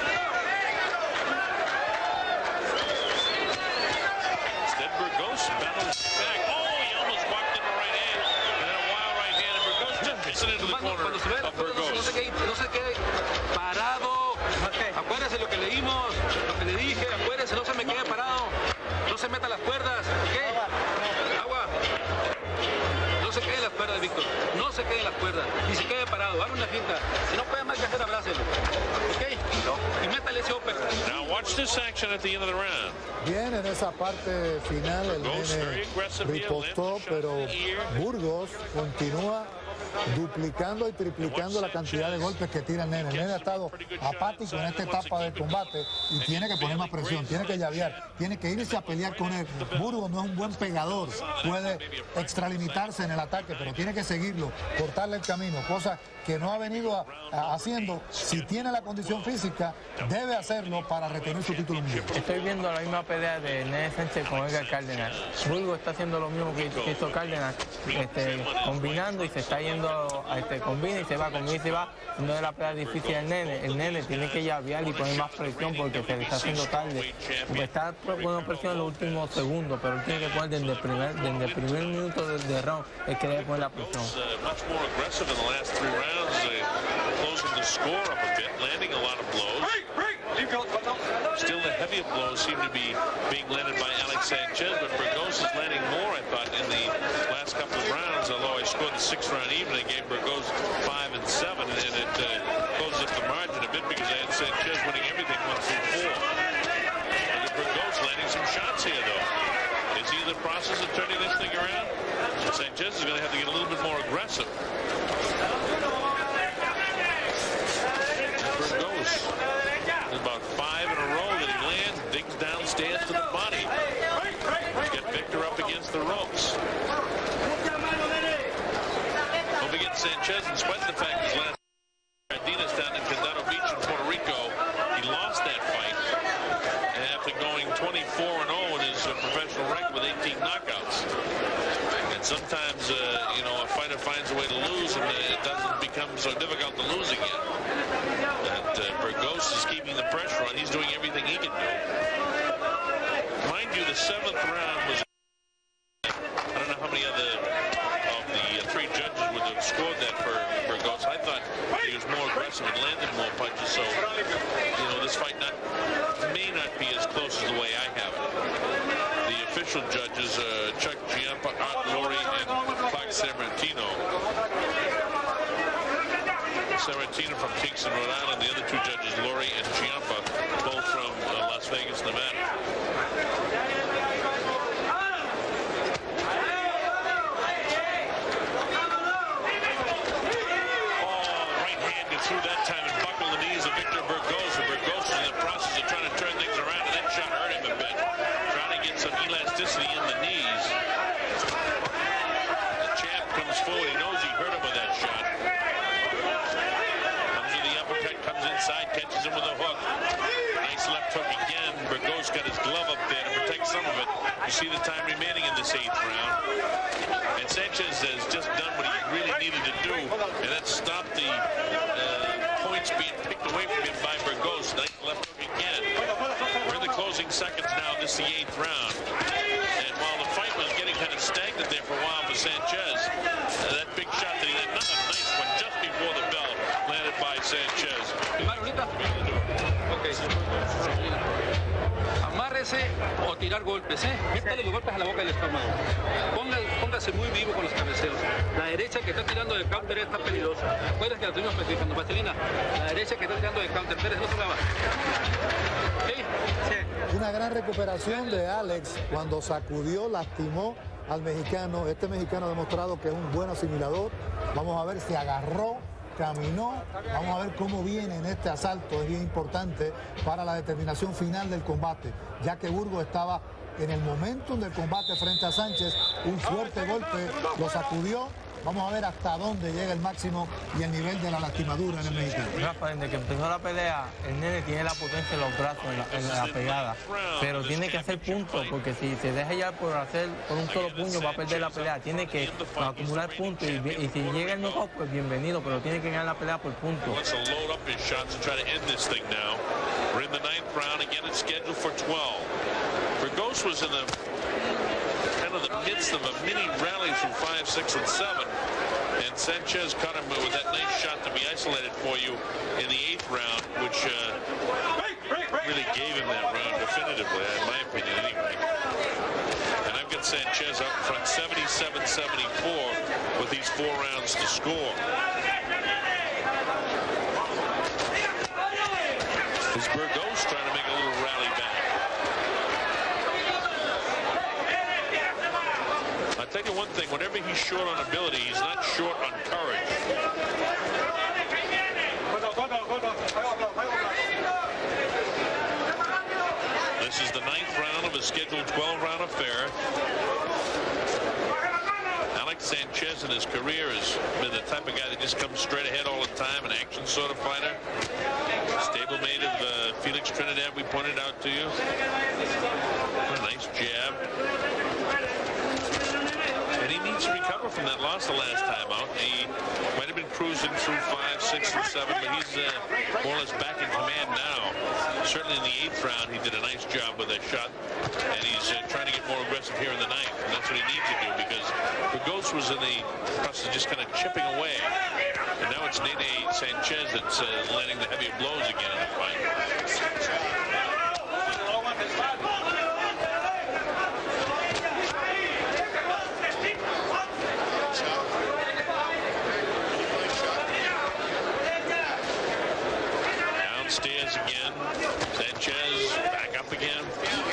[SPEAKER 12] Burgos battles back. Oh, he almost walked in the right hand. And then a wild right hand, and Burgos just gets it into the corner of Burgos.
[SPEAKER 14] No se quede, no se quede parado. Acuérdese lo que leímos, lo que le dije. Acuérdese, no se me quede parado. No se meta las cuerdas. ¿Qué? Agua. No se quede en las cuerdas, Víctor. No se quede en las cuerdas. Ni se quede parado. Haga una finta. Si no puede más que hacer, abrácelo. ¿Ok? Y métale ese upper.
[SPEAKER 12] Now watch this action at the end of the round.
[SPEAKER 2] Bien, en esa parte final el Nene ripostó, pero Burgos continúa duplicando y triplicando la cantidad de golpes que tira el Nene. El Nene ha estado apático en esta etapa del combate y tiene que poner más presión, tiene que llavear, tiene que irse a pelear con él. Burgos no es un buen pegador, puede extralimitarse en el ataque, pero tiene que seguirlo, cortarle el camino, cosa que no ha venido a, a, haciendo. Si tiene la condición física, debe hacerlo para retener su título mundial.
[SPEAKER 9] Estoy viendo la misma pelea de Nene Sánchez con Edgar Cárdenas. Burgos está haciendo lo mismo que hizo Cárdenas, este, combinando, y se está yendo haciendo, este, combina y se va, combina y se va, no es la pelea difícil el nene, el nene tiene que llavear y poner más presión porque se le está haciendo tarde, porque está poniendo presión en los últimos segundos, pero él tiene que poner desde el primer, desde el primer minuto del de round, es que debe poner la presión.
[SPEAKER 12] Still, the heavier blows seem to be being landed by Alex Sanchez, but Burgos is landing more, I thought, in the last couple of rounds, although I scored the sixth round even. I gave Burgos five and seven, and it uh, closes up the margin a bit because I had Sanchez winning everything one through four. And Burgos landing some shots here, though. Is he in the process of turning this thing around? Sanchez is going to have to get a little bit more aggressive. Burgos. About five in a row that he lands, digs downstairs to the body. Get Victor up against the ropes. Don't forget Sanchez, in spite of the fact his last Cardenas down in Condado Beach in Puerto Rico, he lost that fight after going twenty-four and oh in his uh, professional record with eighteen knockouts. And sometimes, uh, you know, a fighter finds a way to lose and uh, it doesn't become so difficult to lose again. That uh, Burgos is keeping the pressure on. He's doing everything he can do. Mind you, the seventh round was... I don't know how many other of the uh, three judges would have scored that for Burgos. I thought he was more aggressive and landed more punches, so, you know, this fight not may not be as close as the way I have it. The official judges, uh, Chuck Giampa, Art Laurie, and Clark Sammartino. Sammartino from Kingston, Rhode Island. The other two judges, Laurie and Giampa, both from uh, Las Vegas, Nevada. Oh, right hand gets through that time and buckled the knees of Victor Burgos. And Burgos is in the process of trying to turn things around, and that shot hurt him a bit. Trying to get some elasticity in the knees. The champ comes forward. He knows he hurt him with that shot. Comes inside, catches him with a hook. Nice left hook again. Burgos got his glove up there to protect some of it. You see the time remaining in this eighth round. And Sanchez has just done what he really needed to do, and that's stop the uh, points being picked away from him by Burgos. Nice left hook again. We're in the closing seconds now. This is the eighth round. And while the fight was getting kind of stagnant there for a while for Sanchez, uh, that big shot that he had, another nice one just before the bell, landed by Sanchez.
[SPEAKER 14] Okay. Amárrese o tirar golpes, ¿eh? Métale los golpes a la boca del estómago. Ponga, póngase muy vivo con los cabeceos. La derecha que está tirando del counter está peligrosa. ¿Puedes que la tuvimos especificando? Vaselina, la derecha que está tirando del counter. Pérez, no se la va. ¿Okay? Sí.
[SPEAKER 2] Una gran recuperación de Alex cuando sacudió, lastimó al mexicano. Este mexicano ha demostrado que es un buen asimilador. Vamos a ver si agarró, caminó. Vamos a ver cómo viene en este asalto. Es bien importante para la determinación final del combate, ya que Burgos estaba en el momento del combate frente a Sánchez. Un fuerte golpe lo sacudió. Vamos a ver hasta dónde llega el máximo y el nivel de la lastimadura en el mexicano.
[SPEAKER 9] Rafa, desde que empezó la pelea, el nene tiene la potencia en los brazos, en la, en la pegada, pero tiene que hacer puntos, porque si se deja ya por hacer por un solo puño va a perder la pelea. Tiene que acumular puntos y, y si llega el knockout, pues bienvenido, pero tiene que ganar la pelea por puntos.
[SPEAKER 12] Burgos was in the kind of the midst of a mini rally from five, six, and seven, and Sanchez caught him with that nice shot to be isolated for you in the eighth round, which uh, really gave him that round definitively, in my opinion, anyway. And I've got Sanchez out in front, seventy-seven seventy-four, with these four rounds to score. Is Burgos trying to make a little rally back? I'll tell you one thing, whenever he's short on ability, he's not short on courage. This is the ninth round of a scheduled twelve round affair. Alex Sanchez in his career has been the type of guy that just comes straight ahead all the time, an action sort of fighter. Stablemate of uh, Felix Trinidad, we pointed out to you. What a nice jab. And he needs to recover from that loss the last time out. He might have been cruising through five, six, and seven, but he's uh, more or less back in command now. Certainly in the eighth round, he did a nice job with that shot, and he's uh, trying to get more aggressive here in the ninth, and that's what he needs to do, because Burgos was in the process of just kind of chipping away, and now it's Nene Sanchez that's uh, landing the heavier blows again in the fight. Downstairs again. Sanchez back up again.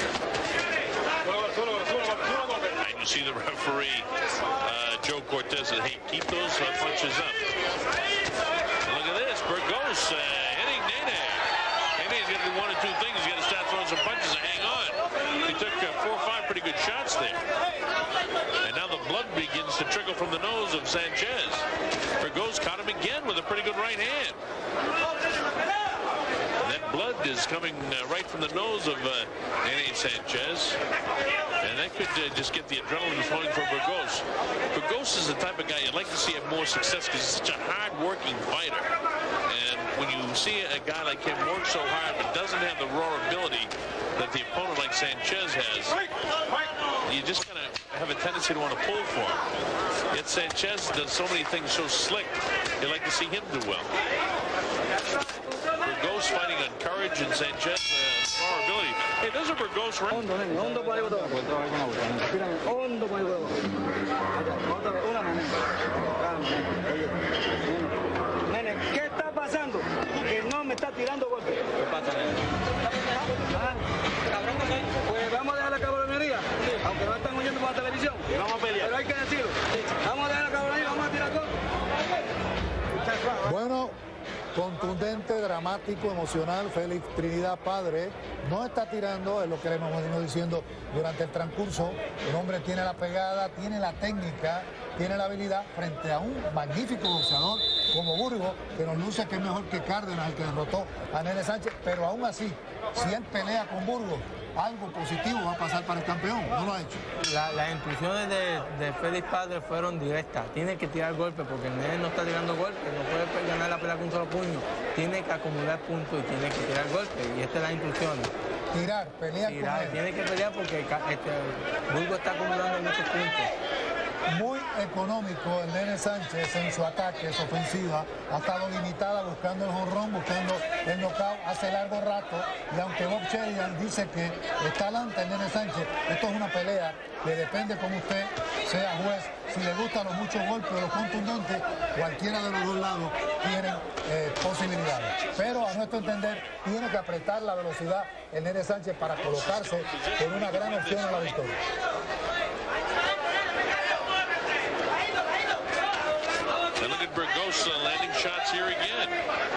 [SPEAKER 12] And you see the referee, uh, Joe Cortez, said, hey, keep those uh, punches up. And look at this. Burgos uh, hitting Nene. Nene's going to do one or two things. He's going to start throwing some punches and hang on. He took uh, four or five pretty good shots there. And now the blood begins to trickle from the nose of Sanchez. Burgos caught him again with a pretty good right hand. That blood is coming uh, right from the nose of uh, Nene Sanchez. And that could uh, just get the adrenaline flowing for Burgos. Burgos is the type of guy you'd like to see have more success because he's such a hard-working fighter. And when you see a guy like him work so hard but doesn't have the raw ability that the opponent like Sanchez has, you just kind of have a tendency to want to pull for him. Yet Sanchez does so many things so slick, you'd like to see him do well. Burgos fighting on courage and Sanchez uh, raw ability. Hey, those are Burgos right?
[SPEAKER 13] Nene, ¿qué está pasando? Que no me está tirando golpes. ¿Qué pasa, nene? Pues vamos a dejar la cabronería, aunque no están oyendo por la televisión. Vamos a pelear. Pero hay que decirlo. Vamos a dejar la cabronería, vamos a tirar golpes.
[SPEAKER 2] Bueno, contundente, dramático, emocional. Félix Trinidad, padre, no está tirando, es lo que le hemos venido diciendo durante el transcurso. El hombre tiene la pegada, tiene la técnica, tiene la habilidad frente a un magnífico boxeador como Burgos, que nos luce que es mejor que Cárdenas, el que derrotó a Nene Sánchez, pero aún así, si él pelea con Burgos, algo positivo va a pasar para el campeón. No lo ha hecho.
[SPEAKER 9] La, las instrucciones de, de Félix Padre fueron directas. Tiene que tirar golpes porque el Nene no está tirando golpes. No puede ganar la pelea con un solo puño. Tiene que acumular puntos y tiene que tirar golpes. Y estas son las instrucciones.
[SPEAKER 2] Tirar, pelear
[SPEAKER 9] tirar,
[SPEAKER 2] con él.
[SPEAKER 9] Tiene que pelear porque este, Burgos está acumulando muchos puntos.
[SPEAKER 2] Muy económico el Nene Sánchez en su ataque, su ofensiva. Ha estado limitada buscando el jonrón, buscando el knockout hace largo rato. Y aunque Bob Sheridan dice que está adelante el Nene Sánchez, esto es una pelea que depende como usted sea juez. Si le gustan los muchos golpes o los contundentes, cualquiera de los dos lados tienen eh, posibilidades. Pero a nuestro entender, tiene que apretar la velocidad el Nene Sánchez para colocarse con una gran opción a la victoria.
[SPEAKER 12] And look at Burgos uh, landing shots here again.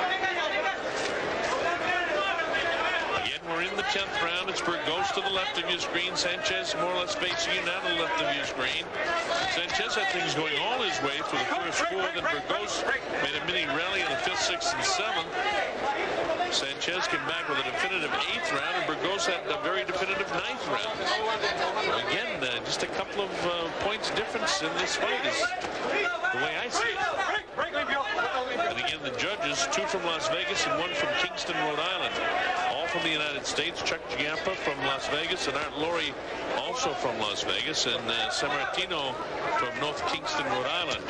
[SPEAKER 12] Again, we're in the tenth round. It's Burgos to the left of your screen. Sanchez more or less facing you now to the left of your screen. Sanchez had things going all his way for the first four. Then Burgos made a mini rally in the fifth, sixth, and seventh. Sanchez came back with a definitive eighth round, and Burgos had a very definitive ninth round. Again, uh, just a couple of uh, points difference in this fight is the way I see it. And again, the judges, two from Las Vegas and one from Kingston, Rhode Island. All from the United States. Chuck Giampa from Las Vegas and Art Laurie also from Las Vegas, and uh, Sammartino from North Kingston, Rhode Island.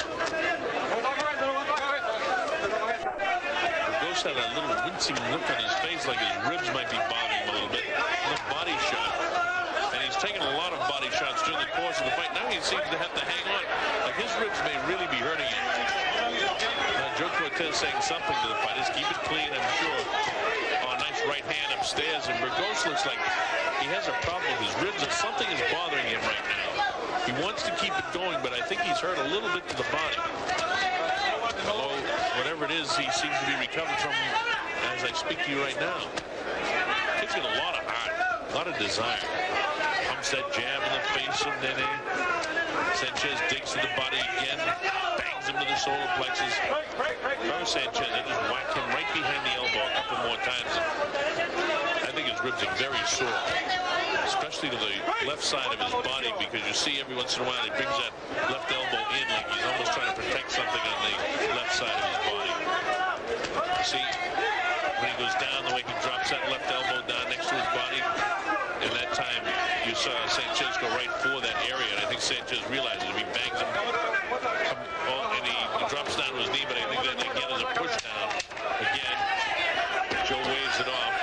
[SPEAKER 12] Burgos had a little wincing look on his face, like his ribs might be bothering him a little bit. A little body shot. And he's taken a lot of body shots during the course of the fight. Now he seems to have to hang on. Like his ribs may really be hurting him. Uh, Joe Cortez saying something to the fighters. Keep it clean, I'm sure. Oh, nice right hand upstairs. And Burgos looks like he has a problem with his ribs, and something is bothering him right now. He wants to keep it going, but I think he's hurt a little bit to the body. Although, whatever it is, he seems to be recovered from as I speak to you right now. He's got a lot of heart, a lot of desire. Pumps that jab in the face of Nene. Sanchez digs to the body again, bangs him to the solar plexus. Remember Sanchez, they just whacked him right behind the elbow a couple more times. I think his ribs are very sore. especially to the left side of his body, because you see every once in a while he brings that left elbow in like he's almost trying to protect something on the left side of his body. You see, when he goes down, the way he drops that left elbow down next to his body, and that time you saw Sanchez go right for that area, and I think Sanchez realizes if he bangs him, oh, and he, he drops down to his knee, but I think that again is a push down. Again, Joe waves it off.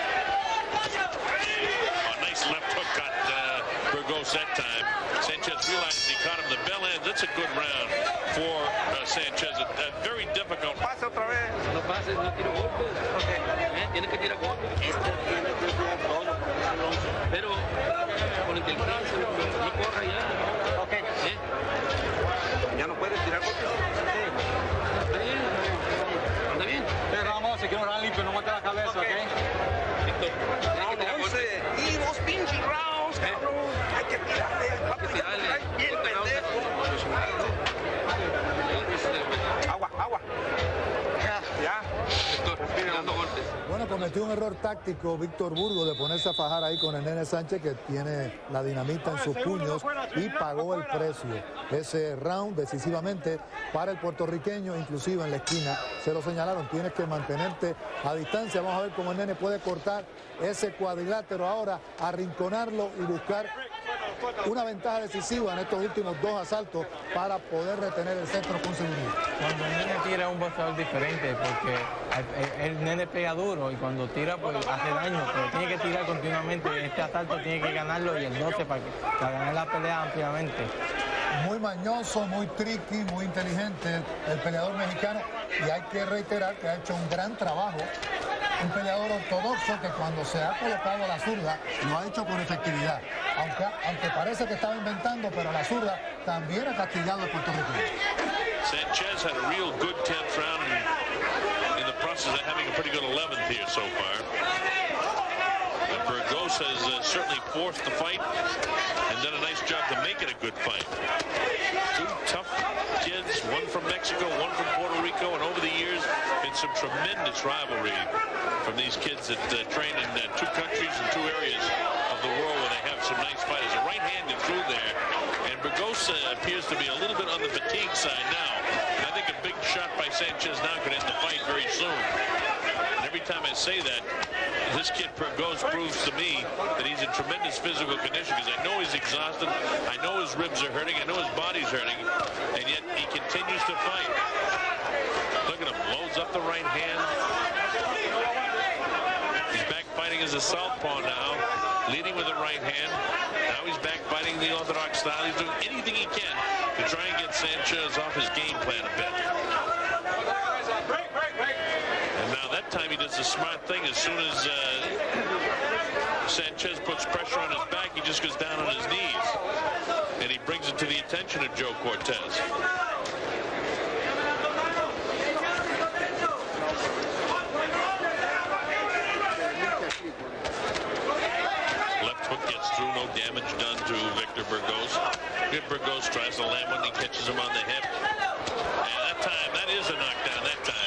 [SPEAKER 12] A nice left hook got uh, Burgos that time. Sanchez realized he caught him the bell end. That's a good round for uh, Sanchez. A, a very difficult.
[SPEAKER 14] Pasa otra vez. No pases, no tiro golpes. Okay. ¿Eh? Tiene que tirar golpes. Este tiene que tirar todo. Pero con inteligencia, no corra ya. Ok. ¿Eh? Ya no puedes tirar golpes. Sí. Está bien. Anda bien.
[SPEAKER 11] Hey, Ramos, se quiere un round limpio, no mate la cabeza, ¿ok?
[SPEAKER 14] Víctor, hay que tirar golpes.
[SPEAKER 13] Y vos pinches rounds, cabrón. Hay que tirarle.
[SPEAKER 14] Hay que tirarle.
[SPEAKER 13] Bien pendejo.
[SPEAKER 14] Agua, agua. Ya. Víctor, tirando golpes.
[SPEAKER 2] Bueno, cometió un error táctico Víctor Burgos de ponerse a fajar ahí con el Nene Sánchez, que tiene la dinamita en sus puños, y pagó el precio. Ese round decisivamente para el puertorriqueño, inclusive en la esquina se lo señalaron, tienes que mantenerte a distancia. Vamos a ver cómo el Nene puede cortar ese cuadrilátero ahora, arrinconarlo y buscar una ventaja decisiva en estos últimos dos asaltos para poder retener el centro con seguridad.
[SPEAKER 9] Cuando el Nene tira es un boxeador diferente, porque el, el Nene pega duro y cuando tira pues hace daño, pero tiene que tirar continuamente. Este asalto tiene que ganarlo y el doce para, que, para ganar la pelea ampliamente.
[SPEAKER 2] Muy mañoso, muy tricky, muy inteligente el peleador mexicano, y hay que reiterar que ha hecho un gran trabajo. Un peleador ortodoxo que cuando se ha colocado a la zurda lo ha hecho con efectividad. Aunque, aunque parece que estaba inventando, pero la zurda también ha castigado al puertorriqueño.
[SPEAKER 12] Sanchez had a real good tenth round and in the process of having a pretty good eleventh here so far. And Burgos has uh, certainly forced the fight and done a nice job to make it a good fight. Two tough kids, one from Mexico, one from Puerto Rico, and over the years, been some tremendous rivalry from these kids that uh, train in uh, two countries and two areas of the world where they have some nice fighters. A right-handed through there, and Burgos uh, appears to be a little bit on the fatigue side now. And I think a big shot by Sanchez now could end the fight very soon. And every time I say that, this kid Burgos proves to me that he's in tremendous physical condition, because I know he's exhausted, I know his ribs are hurting, I know his body's hurting, and yet he continues to fight. Look at him, loads up the right hand. He's back fighting as a southpaw now, leading with the right hand. Now he's back fighting the orthodox style. He's doing anything he can to try and get Sanchez off his game plan a bit. And now that time he does the smart thing. As soon as uh, Sanchez puts pressure on his back, he just goes down on his knees. And he brings it to the attention of Joe Cortez. Left hook gets through, no damage done to Victor Burgos. Good Burgos tries to land one, he catches him on the hip. And that time, that is a knockdown that time.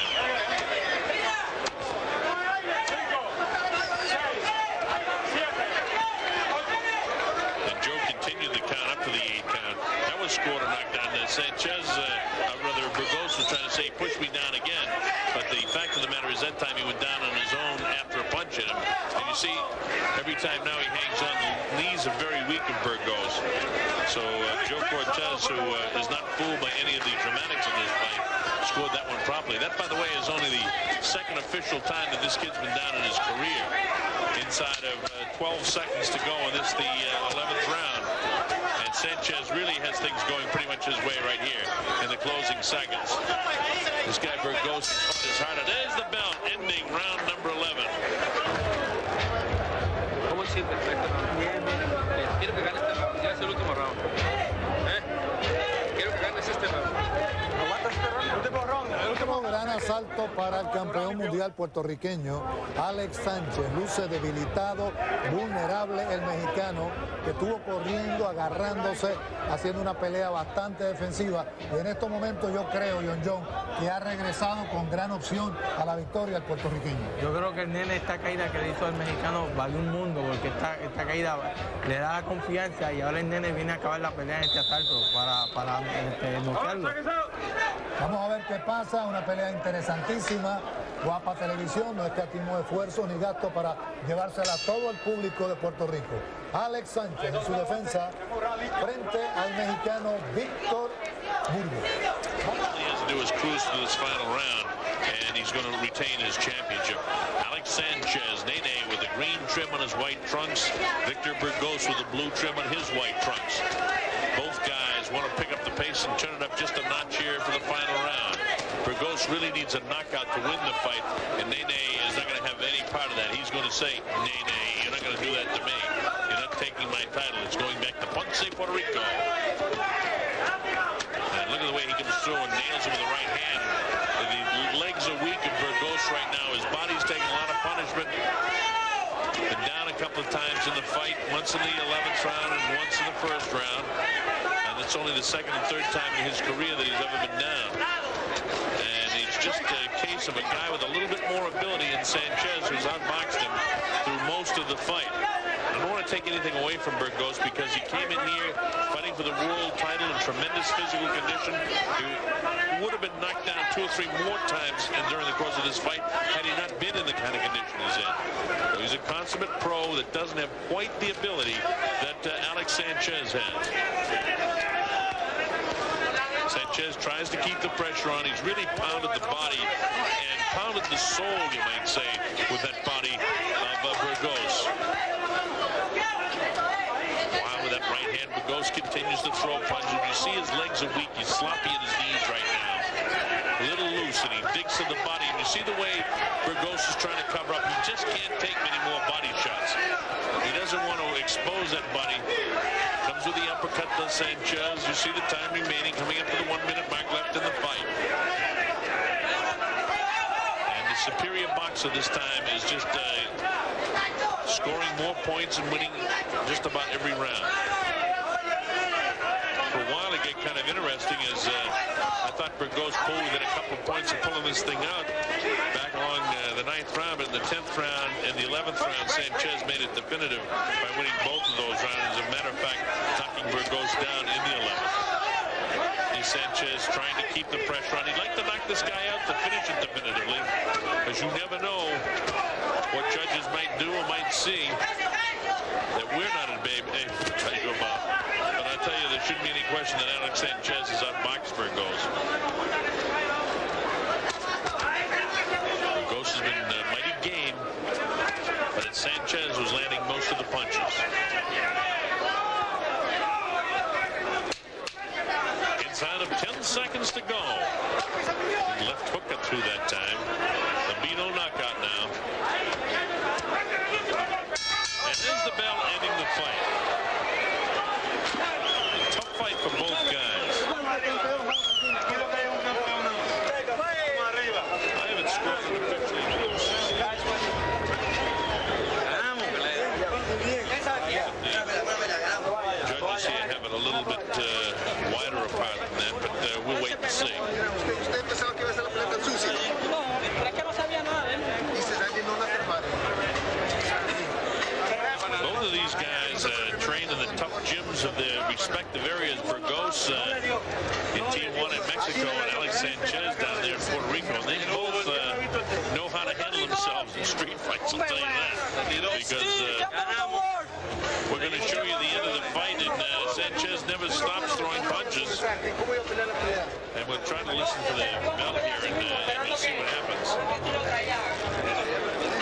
[SPEAKER 12] And Joe continued the count up to the eight count. That was scored a knockdown. And Sanchez, uh, or rather Burgos was trying to say, push me down again. But the fact of the matter is that time he went down on his own after a punch at him. And you see, every time now he hangs on, the knees are very weak of Burgos. So uh, Joe Cortez, who uh, is not fooled by any of the dramatics of this fight, scored that one properly. That, by the way, is only the second official time that this kid's been down in his career. Inside of uh, twelve seconds to go, and this the uh, eleventh round. And Sanchez really has things going pretty much his way right here in the closing seconds. This guy Burgos is harder. There's the bell, ending round number eleven.
[SPEAKER 14] ¿Cómo siente? Quiero que ganes este round. Ya es el último round. ¿Eh? Quiero que ganes este round.
[SPEAKER 2] Último gran asalto para el campeón mundial puertorriqueño, Alex Sánchez. Luce debilitado, vulnerable el mexicano, que estuvo corriendo, agarrándose, haciendo una pelea bastante defensiva. Y en estos momentos yo creo, John John, que ha regresado con gran opción a la victoria el puertorriqueño.
[SPEAKER 9] Yo creo que el nene, esta caída que le hizo el mexicano valió un mundo, porque esta, esta caída le da la confianza y ahora el nene viene a acabar la pelea en este asalto para, para este, noquearlo.
[SPEAKER 2] Vamos a ver qué pasa, una pelea interesantísima. Guapa Televisión no escatimó esfuerzos ni gastos para llevársela a todo el público de Puerto Rico. Alex Sánchez en su defensa frente al mexicano Víctor Burgos.
[SPEAKER 12] All he has to do is cruise to this final round, and he's going to retain his championship. Alex Sanchez, Nene with the green trim on his white trunks. Victor Burgos with the blue trim on his white trunks. Both guys want to pick up the pace and turn it up just a notch here for the final round. Burgos really needs a knockout to win the fight, and Nene is not going to have any part of that. He's going to say, Nene, you're not going to do that to me. You're not taking my title. It's going back to Ponce, Puerto Rico. And look at the way he comes through and nails him with the right hand. The legs are weak of Burgos right now. His body's taking a lot of punishment. Been down a couple of times in the fight, once in the eleventh round and once in the first round. And it's only the second and third time in his career that he's ever been down. And it's just a case of a guy with a little bit more ability in Sanchez, who's outboxed him through most of the fight. I don't want to take anything away from Burgos because he came in here fighting for the world title in tremendous physical condition. He would have been knocked down two or three more times during the course of this fight had he not been in the kind of condition he's in. So he's a consummate pro that doesn't have quite the ability that uh, Alex Sanchez has. Sanchez tries to keep the pressure on. He's really pounded the body and pounded the soul, you might say, with that body of uh, Burgos. Wow, with that right hand, Burgos continues to throw punches. You see his legs are weak. He's sloppy at his knees right now. A little loose, and he digs to the body. And you see the way Burgos is trying to cover up. He just can't take many more body shots. He doesn't want to expose that body. Comes with the uppercut to Sanchez. You see the time remaining, coming up to the one-minute mark left in the fight. And the superior boxer this time is just uh, scoring more points and winning just about every round. For a while, it got kind of interesting as uh, I thought Burgos pulled within a couple of points of pulling this thing out back along uh, the ninth round, but in the tenth round and the eleventh round, Sanchez made it definitive by winning both of those rounds. As a matter of fact, knocking Burgos down in the eleventh. And Sanchez trying to keep the pressure on. He'd like to knock this guy out to finish it definitively, because you never know what judges might do or might see that we're not able to tell you about. But I tell you, there shouldn't be any question that Alex Sanchez is outboxed Burgos. Burgos has been uh, mighty game, but it's Sanchez who's landing most of the punches. Inside of ten seconds to go. Left hook got through that time. The Beano knockout now. And there's the bell ending the fight. Tough fight for both guys. I haven't scored officially. Judges here have it a little bit uh, wider apart than that, but uh, we'll wait and see. Both of these guys uh, train in the tough gyms of their respective areas. Burgos uh, in Tijuana, Mexico, and Alex Sanchez down there in Puerto Rico. And they both uh, know how to handle themselves in street fights, I'll tell you that. Because uh, we're going to show you the end of the fight, and uh, Sanchez never stops throwing punches. And we'll try to listen to the bell here, and, uh, and we'll see what happens.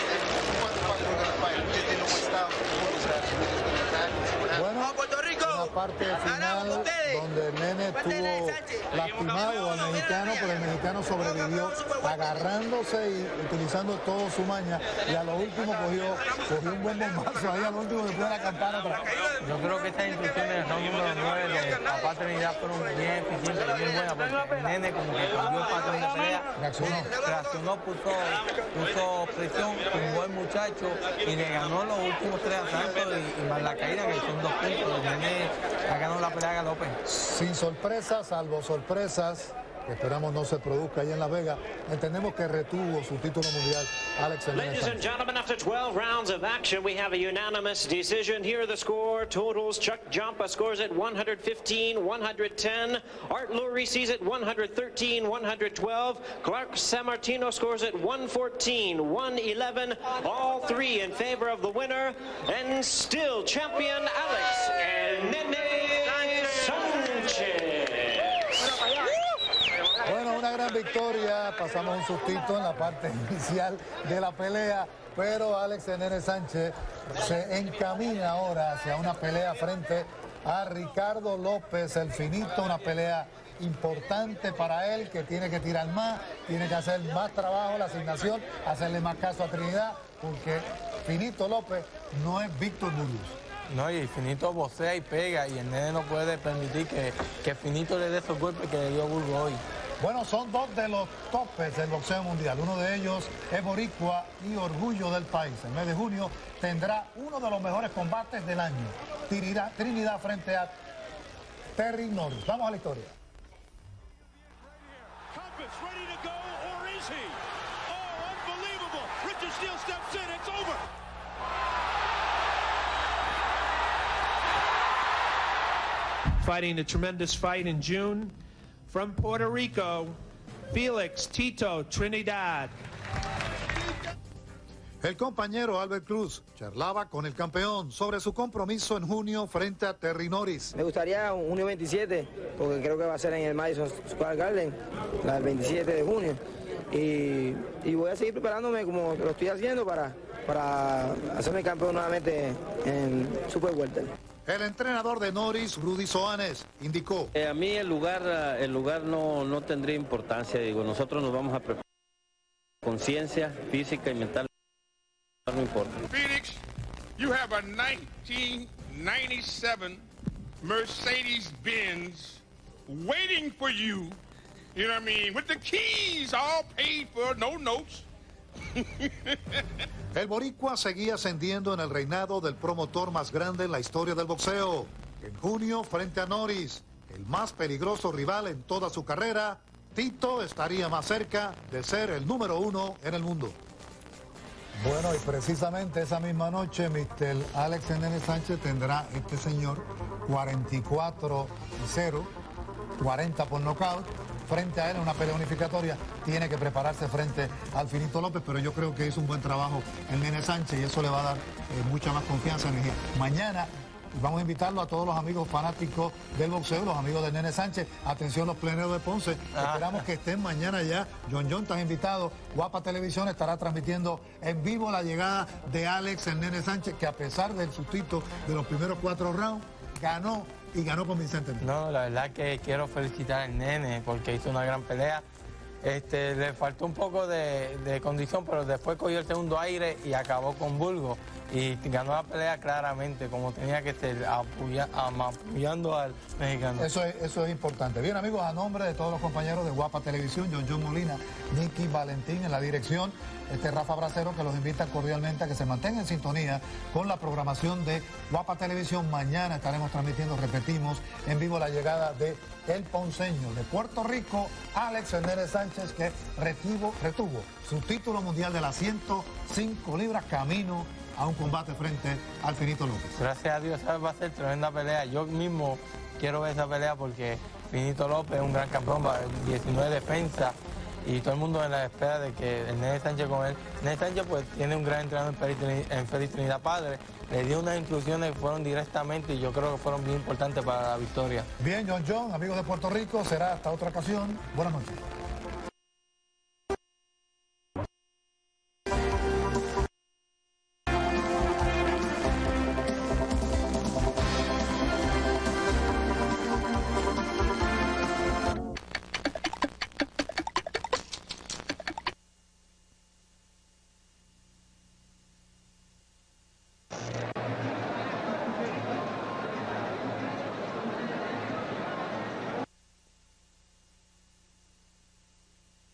[SPEAKER 2] Bueno, una parte final donde el nene estuvo lastimado al mexicano, pero el mexicano sobrevivió agarrándose y utilizando todo su maña, y a lo último cogió, cogió un buen bombazo ahí a lo último después de la campana.
[SPEAKER 9] Yo creo que estas instrucciones del round número nueve de Papá Trinidad fueron bien eficientes y bien buenas, porque el nene como que cambió el patrón de pelea, reaccionó, reaccionó puso, puso presión, tumbó el muchacho y le ganó los últimos tres asaltos y, y más la caída, que son dos puntos. El nene ha ganado la pelea a galope.
[SPEAKER 2] Sin sorpresas, salvo sorpresas, que esperamos no se produzca ahí en Las Vegas, entendemos que retuvo su título mundial Alex Nene
[SPEAKER 10] Ladies and
[SPEAKER 2] Sánchez.
[SPEAKER 10] gentlemen, after twelve rounds of action, we have a unanimous decision. Here are the score totals. Chuck Jumpa scores at one fifteen, one ten. Art Lurie sees at one thirteen, one twelve. Clark Sammartino scores at one fourteen, one eleven. All three in favor of the winner. And still champion Alex Nene Sánchez.
[SPEAKER 2] Bueno, una gran victoria, pasamos un sustito en la parte inicial de la pelea, pero Alex Nene Sánchez se encamina ahora hacia una pelea frente a Ricardo López, el finito, una pelea importante para él, que tiene que tirar más, tiene que hacer más trabajo, la asignación, hacerle más caso a Trinidad, porque Finito López no es Víctor Burgos.
[SPEAKER 9] No, y Finito vocea y pega, y el nene no puede permitir que, que Finito le dé esos golpes que le dio Burgos hoy.
[SPEAKER 2] Bueno, son dos de los topes del boxeo mundial. Uno de ellos es boricua y orgullo del país. El mes de junio tendrá uno de los mejores combates del año. Trinidad, Trinidad frente a Terry Norris. Vamos a la historia.
[SPEAKER 1] Fighting a tremendous fight in June. From Puerto Rico, Felix Tito Trinidad.
[SPEAKER 2] El compañero Albert Cruz charlaba con el campeón sobre su compromiso en junio frente a Terry Norris.
[SPEAKER 16] Me gustaría un junio veintisiete, porque creo que va a ser en el Madison Square Garden, el veintisiete de junio. Y, y voy a seguir preparándome como lo estoy haciendo para, para hacerme campeón nuevamente en Super Welter.
[SPEAKER 2] El entrenador de Norris, Rudy Soanes, indicó.
[SPEAKER 17] Eh, a mí el lugar, el lugar no, no tendría importancia, digo, nosotros nos vamos a preparar con conciencia física y mental, no importa.
[SPEAKER 6] Felix, you have a nineteen ninety-seven Mercedes-Benz waiting for you, you know what I mean, with the keys all paid for, no notes.
[SPEAKER 2] El boricua seguía ascendiendo en el reinado del promotor más grande en la historia del boxeo. En junio, frente a Norris, el más peligroso rival en toda su carrera, Tito estaría más cerca de ser el número uno en el mundo. Bueno, y precisamente esa misma noche, mister Alex Nene Sánchez tendrá este señor cuarenta y cuatro y cero, cuarenta por nocaut. Frente a él en una pelea unificatoria, tiene que prepararse frente al Finito López, pero yo creo que hizo un buen trabajo el Nene Sánchez y eso le va a dar eh, mucha más confianza en energía. Mañana vamos a invitarlo a todos los amigos fanáticos del boxeo, los amigos del Nene Sánchez. Atención, los pleneros de Ponce. Ah. Esperamos que estén mañana ya. John John, estás invitado. Guapa Televisión estará transmitiendo en vivo la llegada de Alex el Nene Sánchez, que a pesar del sustito de los primeros cuatro rounds, ganó. Y ganó convincentemente.
[SPEAKER 9] No, la verdad que quiero felicitar al nene porque hizo una gran pelea. Este, le faltó un poco de, de condición, pero después cogió el segundo aire y acabó con Burgos. Y ganó la pelea claramente, como tenía que ser, apoya, apoyando al mexicano.
[SPEAKER 2] Eso es, eso es importante. Bien, amigos, a nombre de todos los compañeros de Guapa Televisión, John John Molina, Nicky Valentín en la dirección, este Rafa Bracero, que los invita cordialmente a que se mantengan en sintonía con la programación de Guapa Televisión. Mañana estaremos transmitiendo, repetimos, en vivo la llegada de el ponceño de Puerto Rico, Alex Nene Sánchez, que retuvo, retuvo su título mundial de las ciento cinco libras, camino a un combate frente al Finito López.
[SPEAKER 9] Gracias a Dios, esa va a ser tremenda pelea. Yo mismo quiero ver esa pelea porque Finito López es un gran campeón, diecinueve defensas, y todo el mundo en la espera de que el Nene Sánchez con él. Nene Sánchez pues tiene un gran entrenador en Félix Trinidad Padre, le dio unas instrucciones que fueron directamente y yo creo que fueron bien importantes para la victoria.
[SPEAKER 2] Bien, John John, amigos de Puerto Rico, será hasta otra ocasión. Buenas noches.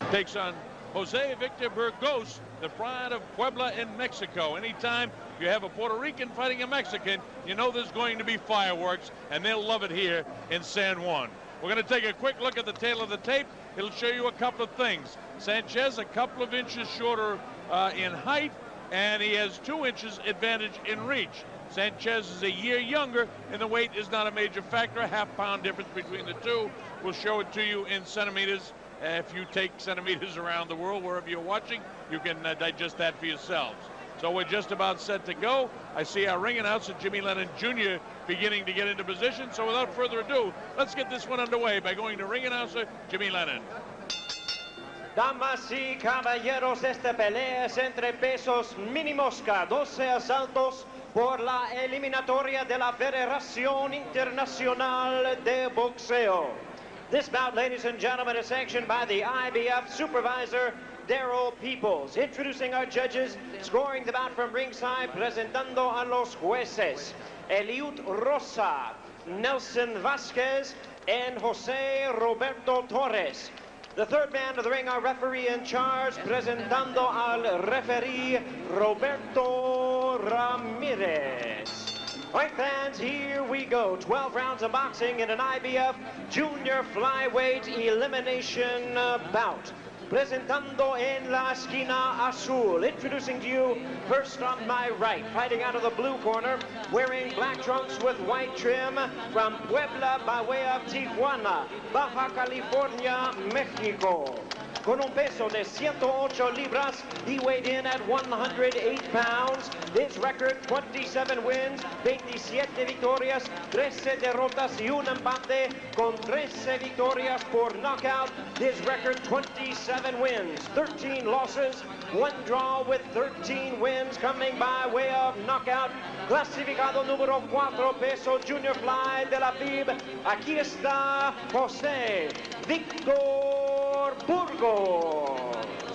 [SPEAKER 12] takes on Jose Victor Burgos, the pride of Puebla in Mexico. Anytime you have a Puerto Rican fighting a Mexican, you know there's going to be fireworks, and they'll love it here in San Juan. We're going to take a quick look at the tail of the tape. It'll show you a couple of things. Sanchez a couple of inches shorter uh, in height, and he has two inches advantage in reach. Sanchez is a year younger, and the weight is not a major factor. A half pound difference between the two. We'll show it to you in centimeters. Uh, if you take centimeters around the world, wherever you're watching, you can uh, digest that for yourselves. So we're just about set to go. I see our ring announcer, Jimmy Lennon Junior, beginning to get into position. So without further ado, let's get this one underway by going to ring announcer, Jimmy Lennon.
[SPEAKER 10] Damas y caballeros, esta pelea es entre pesos mini mosca, doce asaltos por la eliminatoria de la Federación Internacional de Boxeo. This bout, ladies and gentlemen, is sanctioned by the I B F supervisor, Daryl Peoples. Introducing our judges, scoring the bout from ringside, presentando a los jueces, Eliud Rosa, Nelson Vasquez, and Jose Roberto Torres. The third man of the ring, our referee in charge, presentando al referee, Roberto Ramirez. All right, fans, here we go. twelve rounds of boxing in an I B F junior flyweight elimination uh, bout. Presentando en la esquina azul. Introducing to you, first on my right, fighting out of the blue corner, wearing black trunks with white trim, from Puebla by way of Tijuana, Baja California, Mexico. Con un peso de ciento ocho libras, he weighed in at one hundred eight pounds. His record, twenty-seven wins, veintisiete victorias, trece derrotas y un empate, con trece victorias por knockout. His record, twenty-seven wins, thirteen losses, one draw with thirteen wins, coming by way of knockout. Clasificado número cuatro, peso junior fly de la F I B. Aquí está Jose Victor Burgos.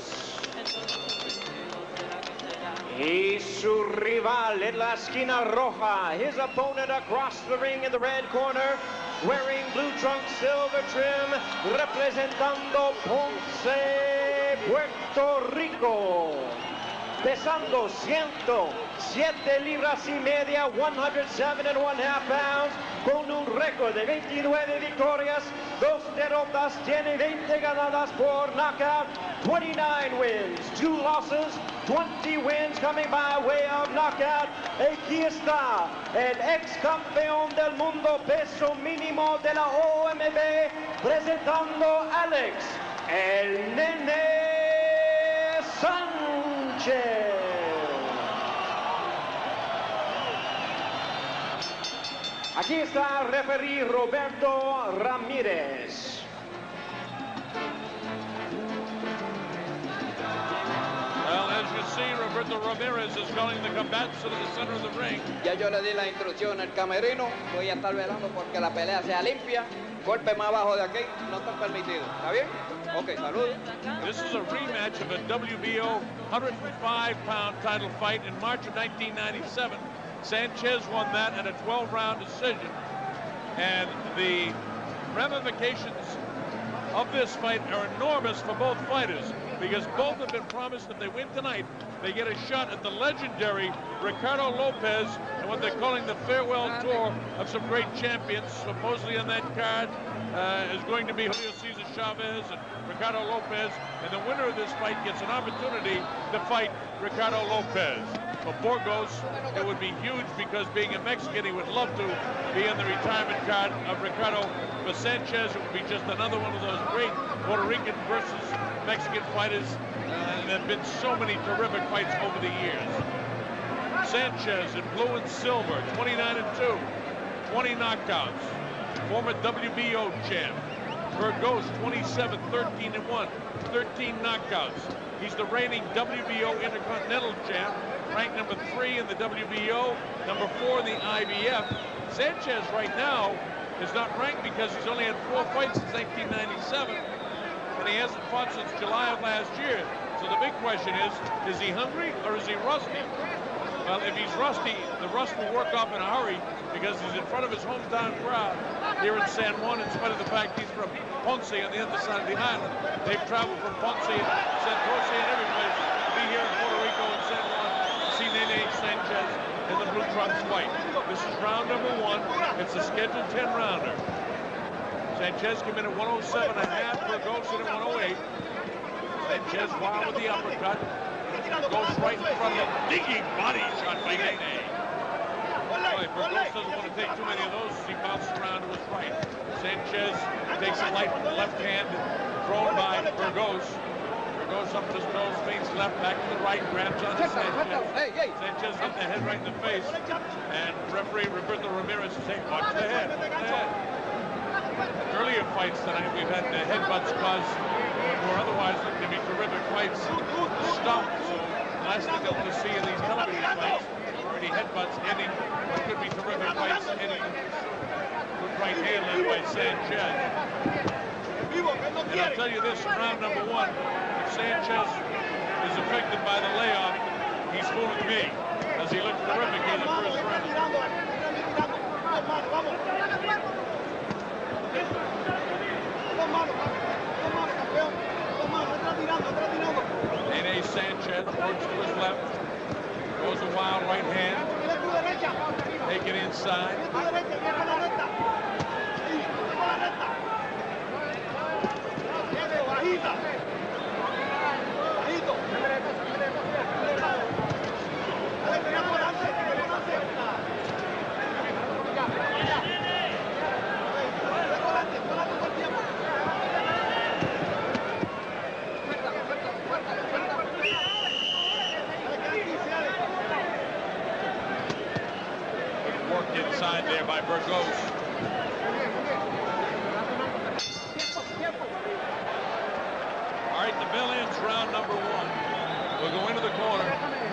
[SPEAKER 10] Y su rival en la esquina roja, his opponent across the ring in the red corner, wearing blue trunks, silver trim, representando Ponce, Puerto Rico. Pesando ciento siete libras y media, one hundred seven and one half pounds, con un récord de veintinueve victorias, dos derrotas, tiene veinte ganadas por knockout, twenty-nine wins, two losses, twenty wins coming by way of knockout. Aquí está el ex campeón del mundo peso mínimo de la O M B, presentando Alex, el Nene Sánchez. Aquí está el referee Roberto Ramírez.
[SPEAKER 12] Well, as you see, Roberto Ramirez is calling the combatants to the center of the ring.
[SPEAKER 18] Ya yo le di la instrucción al camerino, voy a estar velando porque la pelea sea limpia. Golpe más abajo de aquí no está permitido. ¿Está bien? Ok, saludos.
[SPEAKER 12] This is a rematch of a W B O one hundred five pound title fight in March of nineteen ninety-seven. Sanchez won that in a twelve round decision. And the ramifications of this fight are enormous for both fighters, because both have been promised if they win tonight, they get a shot at the legendary Ricardo Lopez and what they're calling the farewell tour of some great champions. Supposedly on that card uh, is going to be Julio Cesar Chavez and Ricardo Lopez, and the winner of this fight gets an opportunity to fight Ricardo Lopez. For Burgos, it would be huge because being a Mexican, he would love to be in the retirement card of Ricardo. For Sanchez, it would be just another one of those great Puerto Rican versus Mexican fighters. Uh, and there have been so many terrific fights over the years. Sanchez in blue and silver, twenty-nine and two, twenty knockouts. Former W B O champ. Burgos, twenty-seven, thirteen and one, thirteen knockouts. He's the reigning W B O Intercontinental champ, ranked number three in the W B O, number four in the I B F. Sanchez right now is not ranked because he's only had four fights since nineteen ninety-seven, and he hasn't fought since July of last year. So the big question is, is he hungry or is he rusty?
[SPEAKER 19] Well, if he's rusty, the rust will work off in a hurry because he's in front of his hometown crowd here in San Juan, in spite of the fact he's from Ponce on the other side of the island. They've traveled from Ponce and San Jose and every place to be here in Puerto Rico and San Juan to see Nene Sanchez in the Blue Trunks fight. This is round number one. It's a scheduled ten rounder. Sanchez came in at one oh seven and a half, Burgos in at one oh eight. Sanchez wild with the uppercut. Goes right in front of him. Digging body shot by Nene. Boy, Burgos doesn't want to take too many of those as he bounces around to his right. Sanchez takes a light left hand thrown by Burgos. Burgos up at his nose, feigns left, back to the right, grabs on to Sanchez. Sanchez hit the head right in the face. And referee Roberto Ramirez is saying, watch the head, watch the head. Earlier fights tonight, we've had the headbutts cause or otherwise look to be terrific fights stopped. So the last thing they'll want to see in these television fights are any headbutts ending what could be terrific fights ending with right hand led by Sanchez. And I'll tell you this, in round number one, if Sanchez is affected by the layoff, he's fooling me, as he looked terrific in the first round. Nene Sanchez works to his left, goes a wild right hand, take it inside. Inside there by Burgos. All right, the bell ends round number one. We'll go into the corner.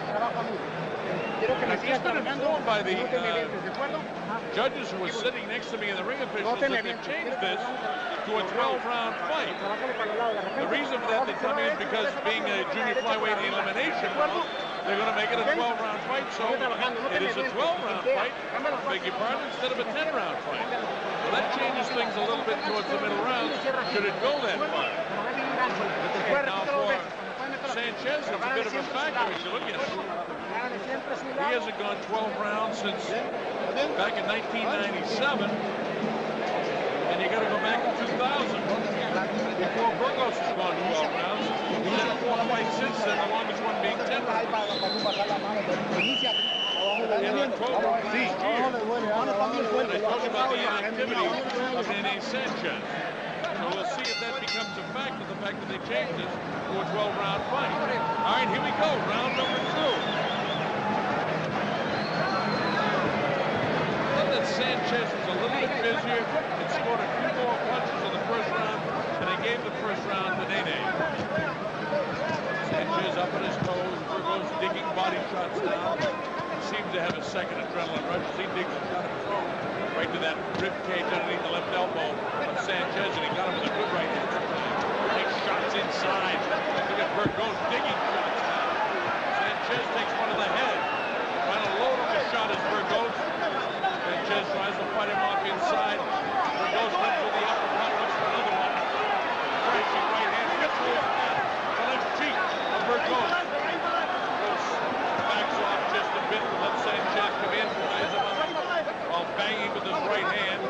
[SPEAKER 19] I've just been informed by the uh, judges who were sitting next to me and the ring officials that they've changed this to a twelve round fight. The reason for that they come in because being a junior flyweight elimination round, they're going to make it a twelve round fight, so it is a twelve round fight, beg your pardon, instead of a ten round fight. Well, that changes things a little bit towards the middle rounds, should it go that far. Now for Sanchez, it's a bit of a factor as you look at it. He hasn't gone twelve rounds since back in nineteen ninety-seven, and you got to go back to two thousand. Before Burgos has gone twelve rounds, he's had four fights since then, the longest one being ten rounds. In October of last year, and I talked about the inactivity of Nene Sanchez. So we'll see if that becomes a factor, the fact that they changed this to a twelve round fight. All right, here we go, round number two. That Sanchez was a little bit busier and scored a few more punches in the first round, and they gave the first round to Nene. Sanchez up on his toes, Burgos digging body shots down. He seems to have a second adrenaline rush as he digs a shot of his own right to that rib cage underneath the left elbow of Sanchez, and he got him with a good right hand. Takes shots inside. Look at Burgos digging shots down. Sanchez takes one to the head. Trying to load on the shot as Burgos. Sanchez tries to fight him off inside. Burgos comes with the uppercut, looks for another one. Crashing right hand, hits with the left cheek of Burgos. Burgos backs off just a bit to let Sanchez come in, ties him up while banging with his right hand.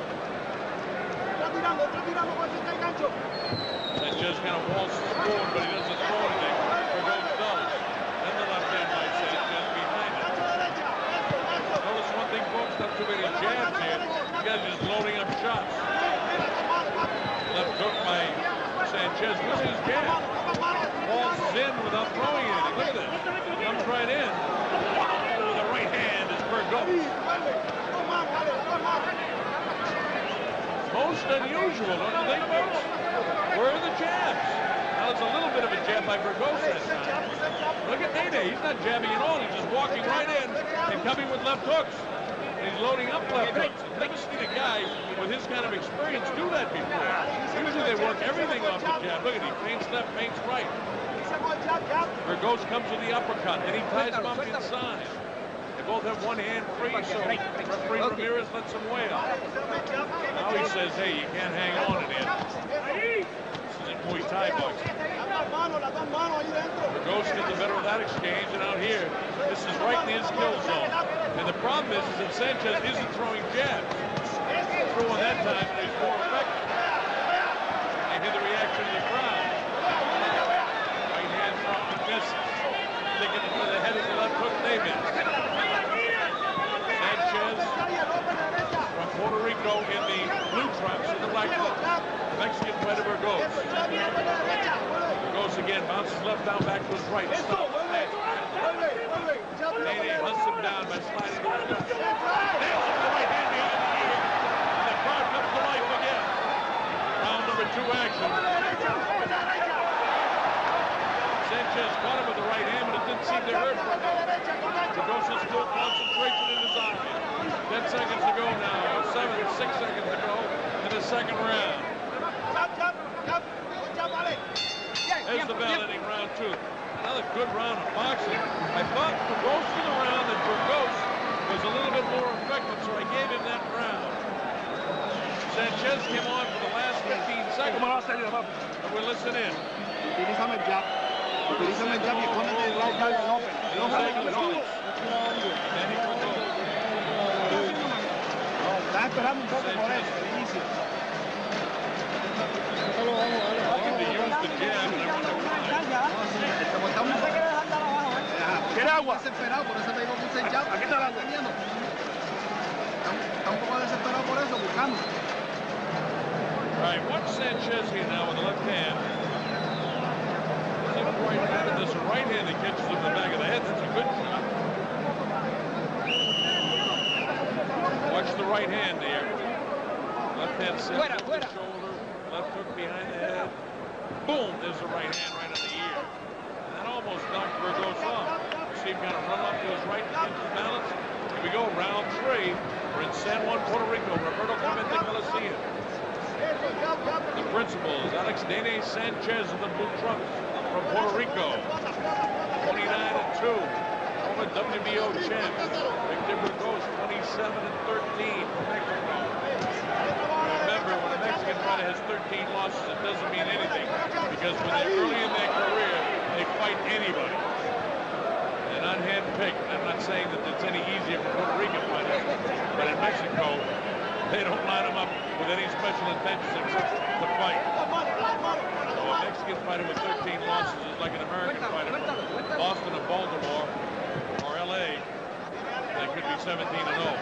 [SPEAKER 19] Sanchez kind of waltzes forward, but he doesn't throw anything. Burgos does. Then the left hand by Sanchez behind him. Notice one thing, folks, not too many jabs here. You guys are just loading up shots. Left hook by Sanchez with his jab. Waltzes in without throwing anything. Look at this. Comes right in. With the right hand is Burgos. Most unusual, don't you think, folks? Where are the jabs? Now, it's a little bit of a jab by Burgos that time. Look at Nene. He's not jabbing at all. He's just walking right in and coming with left hooks. And he's loading up left hooks. I've never seen a guy with his kind of experience do that before. Usually they work everything off the jab. Look at him. Feints left, feints right. Burgos comes with the uppercut. Then he ties him up inside. both have one hand free, so referee Ramirez lets him wail. Now he says, hey, you can't hang on in here. This is in Muay Thai boxing. Burgos gets the better of that exchange, and out here, this is right in his kill zone. And the problem is, is that Sanchez isn't throwing jabs. He threw one that time, and he's more effective. And hear the reaction of the crowd. Right hand from the misses. Sticking to the head of the left hook, they miss. Sanchez from Puerto Rico in the blue trunks in the black trunks. Mexican fighter Burgos. Burgos again, bounces left down, back to his right. Stop. Nene hunts him down by sliding to the left. Nails him with the right hand behind the ear. And the crowd comes to life again. Round number two action. Sanchez caught him with the right hand, but it didn't seem to hurt Burgos. Burgos' full concentration in his eye. Ten seconds to go now. Seven, six seconds to go in the second round. There's the bell ending round two. Another good round of boxing. I thought for most of the round that Burgos was a little bit more effective, so I gave him that round. Sanchez came on for the last fifteen seconds. And we'll listen in.
[SPEAKER 13] Utilízame el jab. Utilízame el jab y escóndete el right hand and open. Estaba esperando un poco por eso, al inicio. ¿Quiere agua? Desesperado, por eso te digo que use el jab. Aquí está el agua. Está un poco desesperado por eso, buscando.
[SPEAKER 19] All right, watch Sanchez here now with the left hand. Right hand, this right hand that catches him in the back of the head. That's a good shot. Watch the right hand there. Left hand set over the shoulder. Left hook behind the head. Boom! There's the right hand right on the ear. And that almost knocked Burgos off. You see him kind of run off to his right and get his balance. Here we go, round three. We're in San Juan, Puerto Rico. Roberto Clemente Coliseum. The principal is Alex Nene Sanchez in the blue trunks from Puerto Rico. twenty-nine and two. Former W B O champ. Victor Burgos, twenty-seven and thirteen from Mexico. Remember, when a Mexican fighter has thirteen losses, it doesn't mean anything. Because when they're early in their career, they fight anybody. They're not hand-picked. I'm not saying that it's any easier for Puerto Rican fighters. But in Mexico, they don't line them up with any special intentions except to fight. So a Mexican fighter with thirteen losses is like an American fighter from Boston or Baltimore or L A that could be seventeen and oh.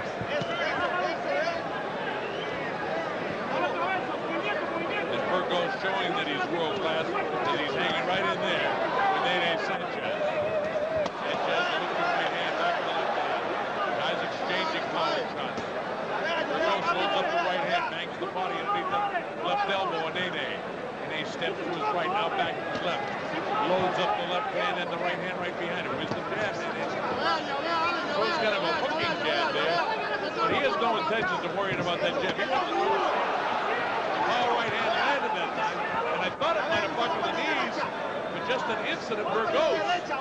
[SPEAKER 19] And Burgos showing that he's world class, that he's hanging right in there with Nene Sanchez. Sanchez looking right hand back to the left hand. Guys exchanging power shots. Burgos loads up the right hand, bangs the body underneath the left elbow on Nene. Nene steps to his right, now back to his left. Loads up the left hand and the right hand right behind him. Here's the jab, Nene. So he's kind of a hooking jab there. But he has no intentions of worrying about that jab. He wants to throw it. The power right hand landed that time. And I thought it might have bucked the knees, but just an instant of Burgos.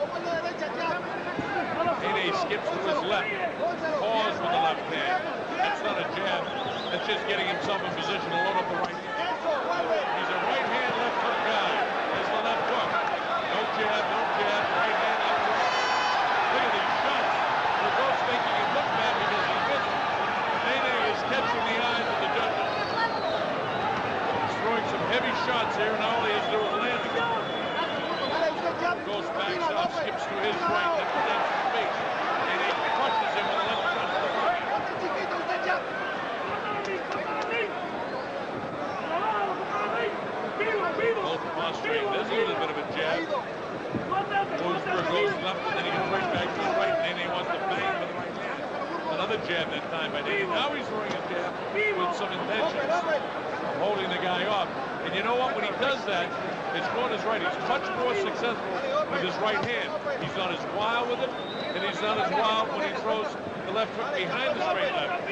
[SPEAKER 19] Nene skips to his left. Pause with the left hand. That's not a jab. That's just getting himself in position to load up the right hand. He's a right hand, left hook guy. There's the left hook. No jab, no jab, right hand, left hook. Look at these shots. Burgos making him look bad because he missed. Nene is catching the eyes of the judges. He's throwing some heavy shots here, and all he has to do is land them. Goes backs out, skips to his right, then presents his face. Nene crushes him with the left shot to the right. Both prostrate. There's a little bit of a jab. Moves Burgos left, and then he gets right back to the right. Nene wants to bang with the right hand. Another jab that time by Nene. Now he's throwing a jab with some intentions of holding the guy off. And you know what? When he does that, his corner's right. He's much more successful with his right hand. He's not as wild with it, and he's not as wild when he throws the left hook behind the straight left.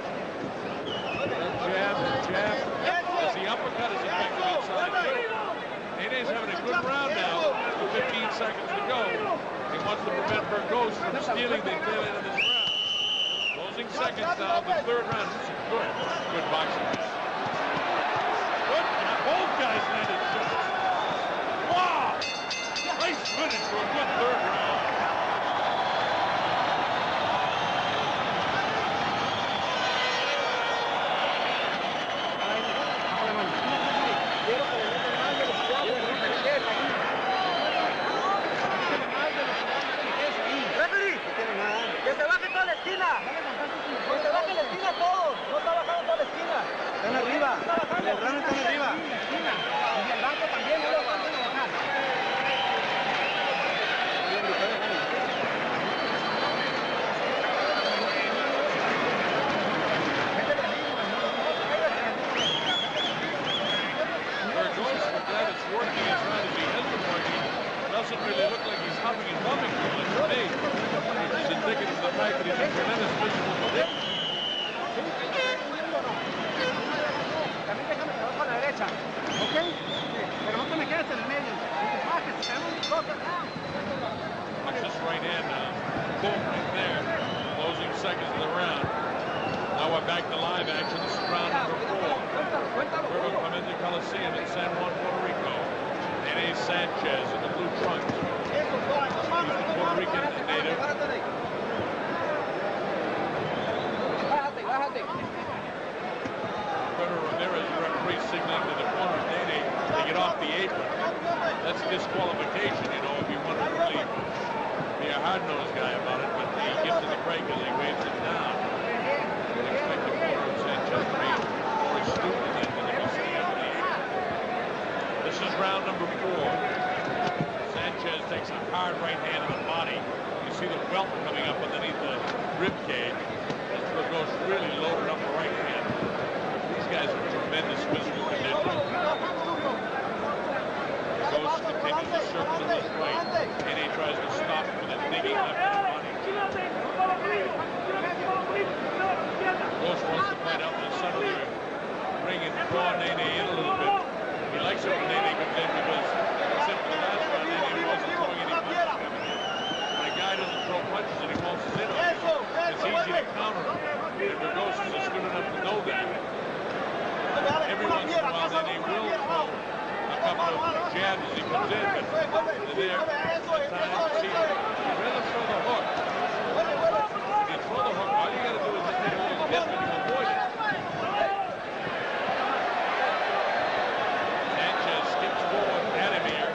[SPEAKER 19] Jab, jab. As the uppercut is effective inside. Nene's having a good round now with fifteen seconds to go. He wants to to prevent Burgos from stealing the tail end of this round. Closing seconds now, the third round. This is good, good boxing. Good, both guys landed shots. Wow! Nice finish for a good third round.
[SPEAKER 13] ¡Que se baje toda la esquina! ¡Que se baje la esquina todos! ¡No está bajando toda la esquina! ¡Están arriba! ¡El rano está arriba! ¡Y el banco también! ¡No lo van a bajar!
[SPEAKER 19] Burgos, for that it's working as hard as he has been working, doesn't really look like he's humming and bumming too much to me. It's indicative of the fact that he's in tremendous physical condition.
[SPEAKER 13] También déjame que bajo a la derecha, ¿ok? Pero no te me quedes en el medio. Bajes, tenemos dos acá.
[SPEAKER 19] Watch this right hand now. Boom, right there. Closing seconds of the round. Now we're back to live action. This is round number four. We're come into Coliseum in San Juan, Puerto Rico. Nene Sanchez in the blue trunks. He's the Puerto Rican native. Pedro Ramirez, referee, signaling to the corner of Nene to get off the apron. That's disqualification, you know, if you want to really be a hard-nosed guy about it, but he gives it the break as he waves it down. I expect the corner of Sanchez to be more astute than that when they go sitting up in the apron. This is round number four. Sanchez takes a hard right hand to the body. You see the welt coming up underneath the rib cage. Burgos really loaded up the right hand. These guys are tremendous physical condition. Burgos continues to circle in this right, and he tries to stop him with a digging left in the body. Burgos wants to fight out in the center of the ring and draw Nene in a little bit. He likes it when Nene comes in because, except for the last round, Nene wasn't throwing any punches coming in. When a guy doesn't throw punches and he wants to hit him, it's easy to counter him. And Burgos is just good enough to know that. Every once in a while, Nene will throw a couple of jabs as he comes in, but they're there at times. See, you'd rather throw the hook. If you throw the hook, all you got to do is just take a little dip and you avoid it. Sanchez skips forward at him here.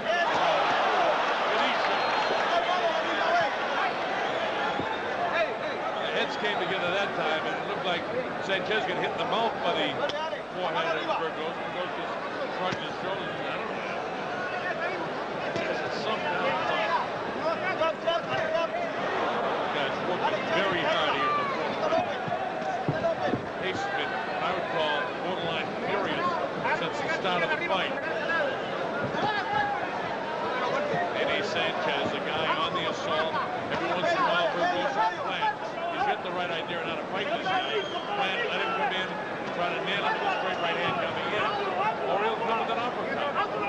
[SPEAKER 19] The heads came together that time, and it looked like Sanchez got hit in the mouth by the forehead of Burgos. Burgos just shrugged his shoulders. I don't know. Some down. Guys working very hard here in the fourth. He's been, I would call, borderline furious since the start of the fight. Nene Sanchez, the guy on the assault. Every once in a while, Burgos will plan. He's got the right idea on how to fight this guy. Plan, let him come in, try to nail him with a straight right hand coming in, or he'll come with an uppercut.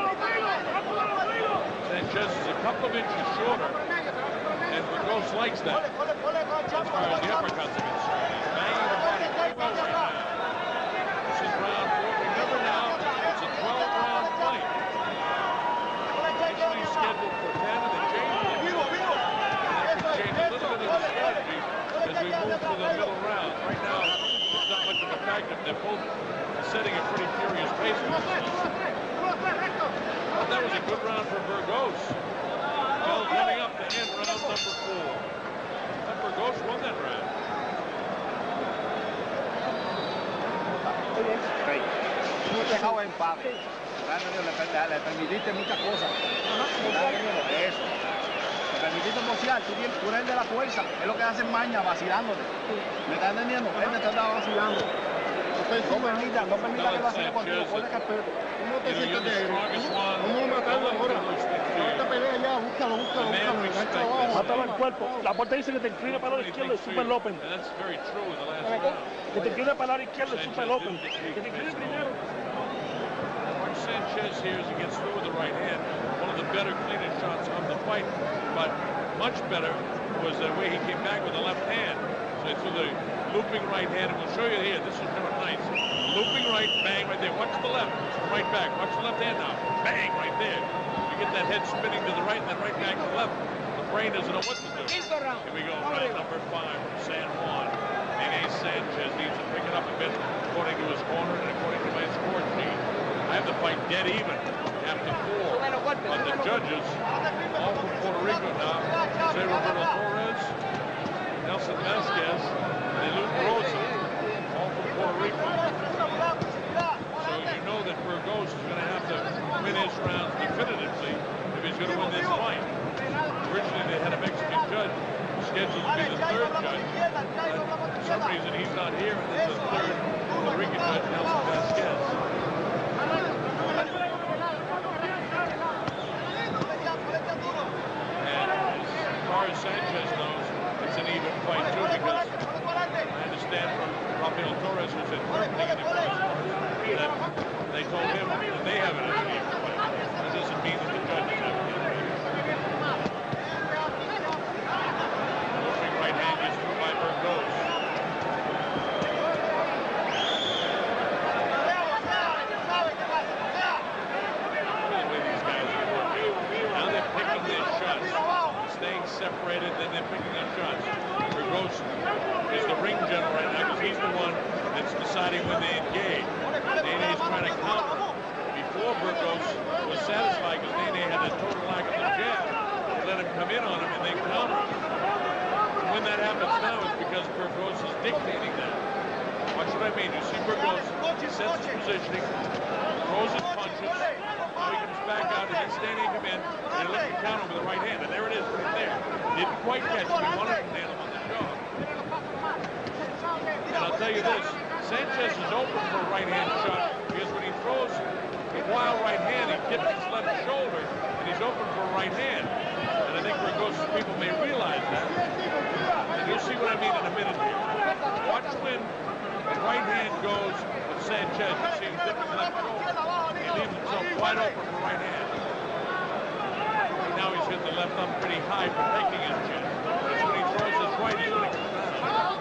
[SPEAKER 19] Sanchez is a couple of inches shorter, and Burgos likes that. As far as the uppercuts are concerned, he's banging the body pretty well right now. This is round four. Remember now, it's a twelve round fight. Initially scheduled for ten, and they changed it. And they changed a little bit of the strategy as we move to the middle round. Right now, it's not much of a factor. They're both setting a pretty furious pace. But that was a good round for Burgos. Well, coming up to end round number four. And Burgos won that round.
[SPEAKER 13] No te dejaba en paz. Le, le permitiste muchas cosas. Eso. Le permitiste boxear. Tú, tú eres de la fuerza. Es lo que hacen maña, vacilándote. ¿Me estás entendiendo? Él me está vacilando. No permita, no permita que vacile contigo. Ponle respeto. ¿Cómo te sientes de él? Vamos a matarlo ahora. Esta pelea ya, búscalo, búscalo, búscalo. Engancha abajo.
[SPEAKER 20] Mátalo el cuerpo. La puerta dice que te incline para la izquierda, es Super López. Que te incline para la izquierda, es Super López. Que te incline primero.
[SPEAKER 19] Sanchez here, as he gets through with the right hand, one of the better, cleaner shots of the fight, but much better was the way he came back with the left hand. So he threw the looping right hand, and we'll show you here. This is John Knights. Looping right, bang right there. Watch the left, right back. Watch the left hand now. Bang right there. You get that head spinning to the right and then right back to the left. The brain doesn't know what to do. Here we go, round number five from San Juan. Nene Sanchez needs to pick it up a bit according to his corner and according to my score sheet. I have the fight dead even after four. But the judges, all from Puerto Rico now, Jose Roberto Torres, Nelson Vasquez, and Luke Rosa, all from Puerto Rico. So you know that Burgos is going to have to win his rounds definitively if he's going to win this fight. Originally they had a Mexican judge scheduled to be the third judge, but for some reason he's not here, and there's a third Puerto Rican judge, Nelson Vasquez. As far as Sanchez knows, it's an even fight too, because I understand from Rafael Torres, who's interpreting it in that they told him that they have it as an even fight. That doesn't mean that the judges have it. Moving right hand is through by Burgos. Staying separated, then they're picking up shots. Burgos is the ring general right now because he's the one that's deciding when they engage. Nene's trying to counter. Before Burgos was satisfied because Nene had a total lack of the jab. They let him come in on him and then counter him. When that happens now, it's because Burgos is dictating that. Watch what I mean. You see Burgos, he sets his positioning, throws his punches. Now he comes back out, and then Nene come in, and look to counter him with the right hand, and there it is, right there. Didn't quite catch him. He wanted to nail him on the jaw. And I'll tell you this, Sanchez is open for a right hand shot because when he throws a wild right hand, he dips his left shoulder, and he's open for a right hand. And I think Burgos people may realize that. And you'll see what I mean in a minute here. Watch when the right hand goes with Sanchez. You see him dip his left shoulder. He leaves himself wide open for right hand. And now he's hit the left thumb pretty high, protecting his chin. That's when he throws his right hand when he comes down.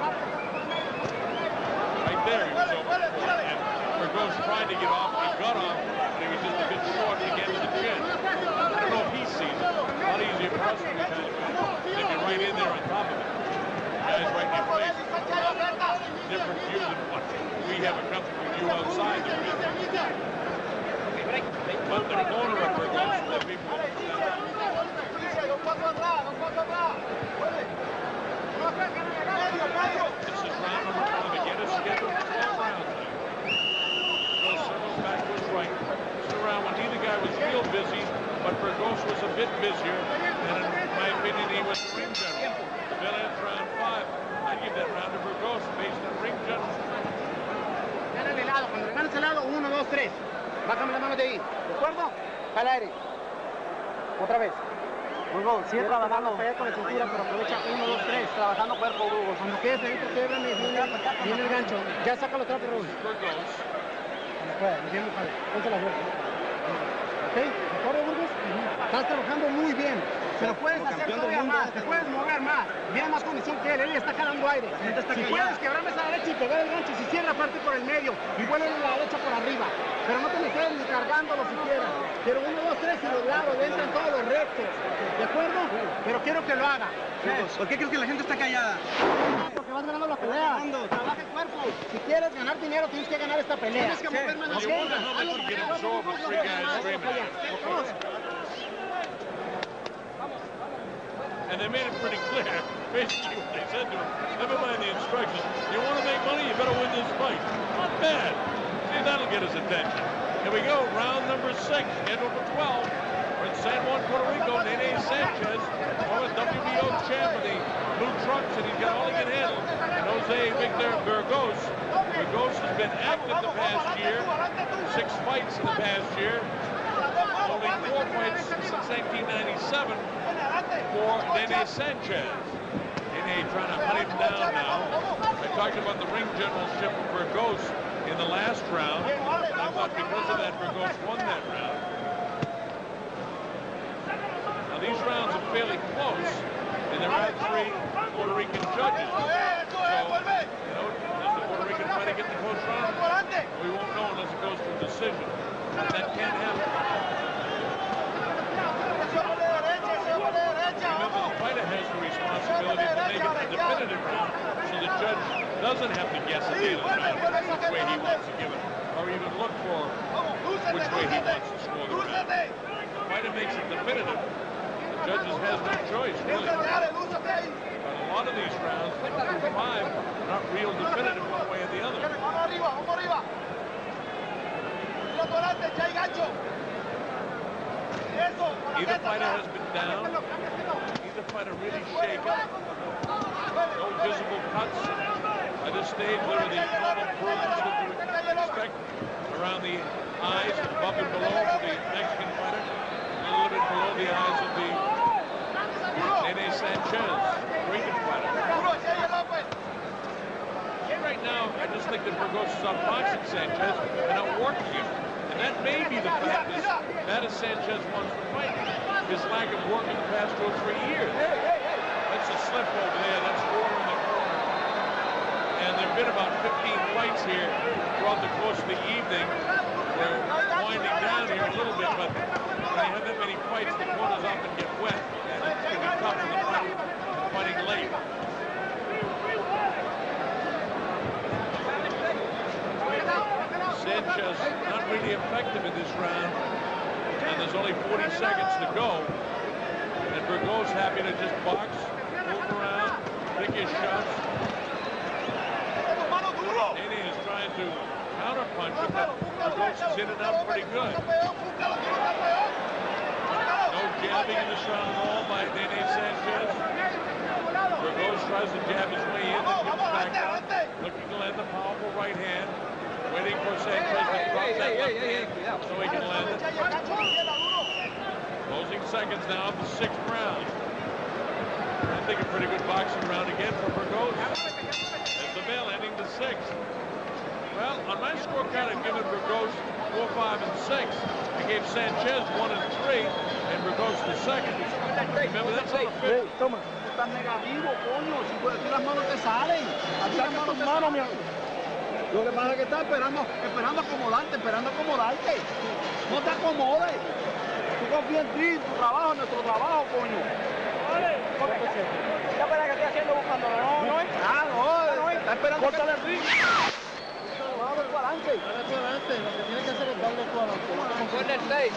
[SPEAKER 19] Right there he was open for it. And Burgos tried to get off. He got off, but he was just a bit short to get to the chin. I don't know if he sees it. A lot easier for us to be kind of than get right in there on top of it. Guys right in your face. Different view than what we have a comfortable view outside the ring. But the corner of Burgos, the people. This is round number twelve. Again, it's scheduled for twelve rounds now. Burgos circles back to his right. This is around when neither guy was real busy, but Burgos was a bit busier, and in my opinion, he was the ring general. Still ends round five. I give that round to Burgos based on ring general.
[SPEAKER 13] Gana de lado, cuando ganas el lado, uno, dos, tres. Bájame la mano de ahí, ¿de acuerdo? Jala aire. Otra vez. Burgos, sigue trabajando con la cintura, pero aprovecha uno, dos, tres, trabajando cuerpo, Burgos. Cuando quedes ahí, québrame, viene el gancho. Ya sácalo atrás, Burgos.
[SPEAKER 19] Burgos.
[SPEAKER 13] Cuando pueda, me viene, ponte la vuelta. ¿Ok? ¿De acuerdo, Burgos? Estás trabajando muy bien. Pero puedes hacer todavía más, te puedes mover más. Tiene más condición que él, él está jalando aire. Si puedes quebrarme esa derecha y pegar el gancho, si cierra parte por el medio, y vuelve la derecha por arriba. Pero no te me quedes ni cargándolo si quieres. Pero uno, dos, tres y los lados, entran todos los rectos. ¿De acuerdo? Pero quiero que lo haga.
[SPEAKER 8] ¿Por qué crees que la gente está callada?
[SPEAKER 13] Porque vas ganando la pelea. Trabaja el cuerpo. Si quieres ganar dinero, tienes que ganar esta pelea. Tienes que mover más la pierna.
[SPEAKER 19] And they made it pretty clear, basically what they said to him. Never mind the instructions. You want to make money, you better win this fight. Not bad. See, that'll get his attention. Here we go, round number six, scheduled for twelve. We're in San Juan, Puerto Rico. Nene Sanchez, former W B O champ of the Blue Trucks, and he's got all he can handle. And Jose Victor Burgos. Burgos has been active the past year. Six fights in the past year. Only four fights since nineteen ninety-seven. For Nene Sanchez. Nene trying to hunt him down now. I talked about the ring generalship of Burgos in the last round. I thought because of that, Burgos won that round. Now these rounds are fairly close, and there are three Puerto Rican judges. So, you know, does the Puerto Rican fighter get the close round? We won't know unless it goes to a decision. That can happen. Remember, the fighter has the responsibility to make it a definitive round, so the judge doesn't have to guess at the end of the round which way he wants to give it, or even look for which way he wants to score the round. If the fighter makes it definitive, the judges has no choice, really. But a lot of these rounds, one through five, are not real definitive one way or the other. Either fighter has been down, either fighter really shaken, no visible cuts. At this stage, there are the normal bruises that you would expect around the eyes, above and below for the Mexican fighter, a little bit below the eyes of the Nene Sanchez, Rican fighter. Right now, I just think that Burgos is outboxing Sanchez and outworking him. And that may be the fact that Mattis Sanchez wants to fight, his lack of work in the past two or three years. That's a slip over there, that's four in the corner. And there have been about fifteen fights here throughout the course of the evening. We're winding down here a little bit, but when they have that many fights, the corners often get wet. And it's going to be tough for the fighter fighting late. Sanchez not really effective in this round, and there's only forty seconds to go. And Burgos happy to just box, move around, pick his shots. Nene is trying to counterpunch him, but Burgos is in and out pretty good. No jabbing in this round at all by Nene Sanchez. Burgos tries to jab his way in and comes back out, looking to land the powerful right hand. Waiting for Sanchez to drop that left hand so he can land it. Closing seconds now of the sixth round. I think a pretty good boxing round again for Burgos. As the bell ending the sixth. Well, on my scorecard, I've given Burgos four, five, and six. I gave Sanchez one and three, and Burgos the second. Remember, that's not a fifth.
[SPEAKER 13] Tan negativo, coño. Si puedes, las manos te salen. Saca tus manos, mi amigo. Lo que pasa es que está esperando, esperando acomodarte, esperando acomodarte. No te acomodes. Tú confías en ti, en tu trabajo, en nuestro trabajo, coño. Vale. Ya para que estoy haciendo buscándolo, ¿no? ¿No es? Ah, no, está esperando. Córtale el ring. Vamos para adelante. Dale para adelante. Lo que tienes que hacer es darle para adelante. Corner seis.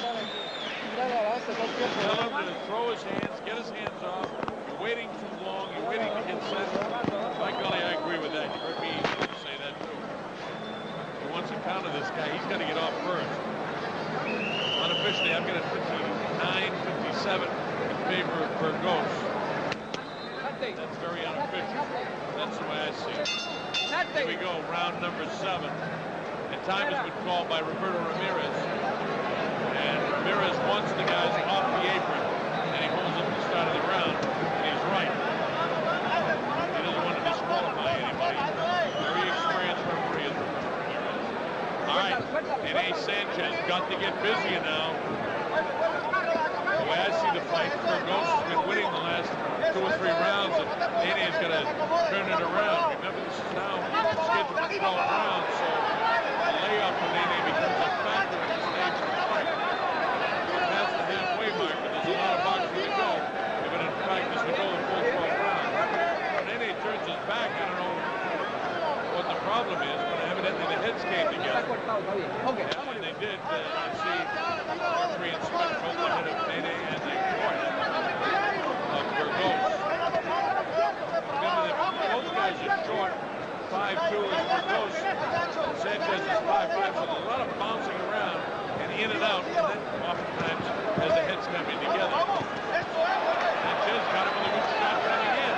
[SPEAKER 19] Tell him to throw his hands, get his hands off. You're waiting too long. You're waiting to get set. By golly, I agree with that. You heard me say that too. He wants to counter this guy. He's got to get off first. Unofficially, I've got a fifty-nine fifty-seven in favor of Burgos. That's very unofficial. That's the way I see it. Here we go, round number seven. And time has been called by Roberto Ramirez. And Ramirez wants the guys off the apron, and he holds up the start of the round, and he's right. He doesn't want to disqualify anybody. Very experienced referee is Roberto Ramirez. All right, Nene Sanchez got to get busier now. The way I see the fight, Burgos has been winning the last two or three rounds, and Nene is going to turn it around. Remember, this is now scheduled for twelve rounds, so the layoff for Nene becomes a factor at this stage of the fight. Past the halfway mark, but there's a lot of boxing to go if it in fact is to go the full twelve rounds. When Nene turns his back, I don't know what the problem is, but evidently the heads came together. Yeah, and they did. Uh, you see referee and Smith both the head of Nene and the court of Burgos. Remember that both guys are short, five two is Burgos. Sanchez is five five, so there's a lot of bouncing around and in and out, and then oftentimes as the heads coming together. Sanchez got him with a good shot coming in.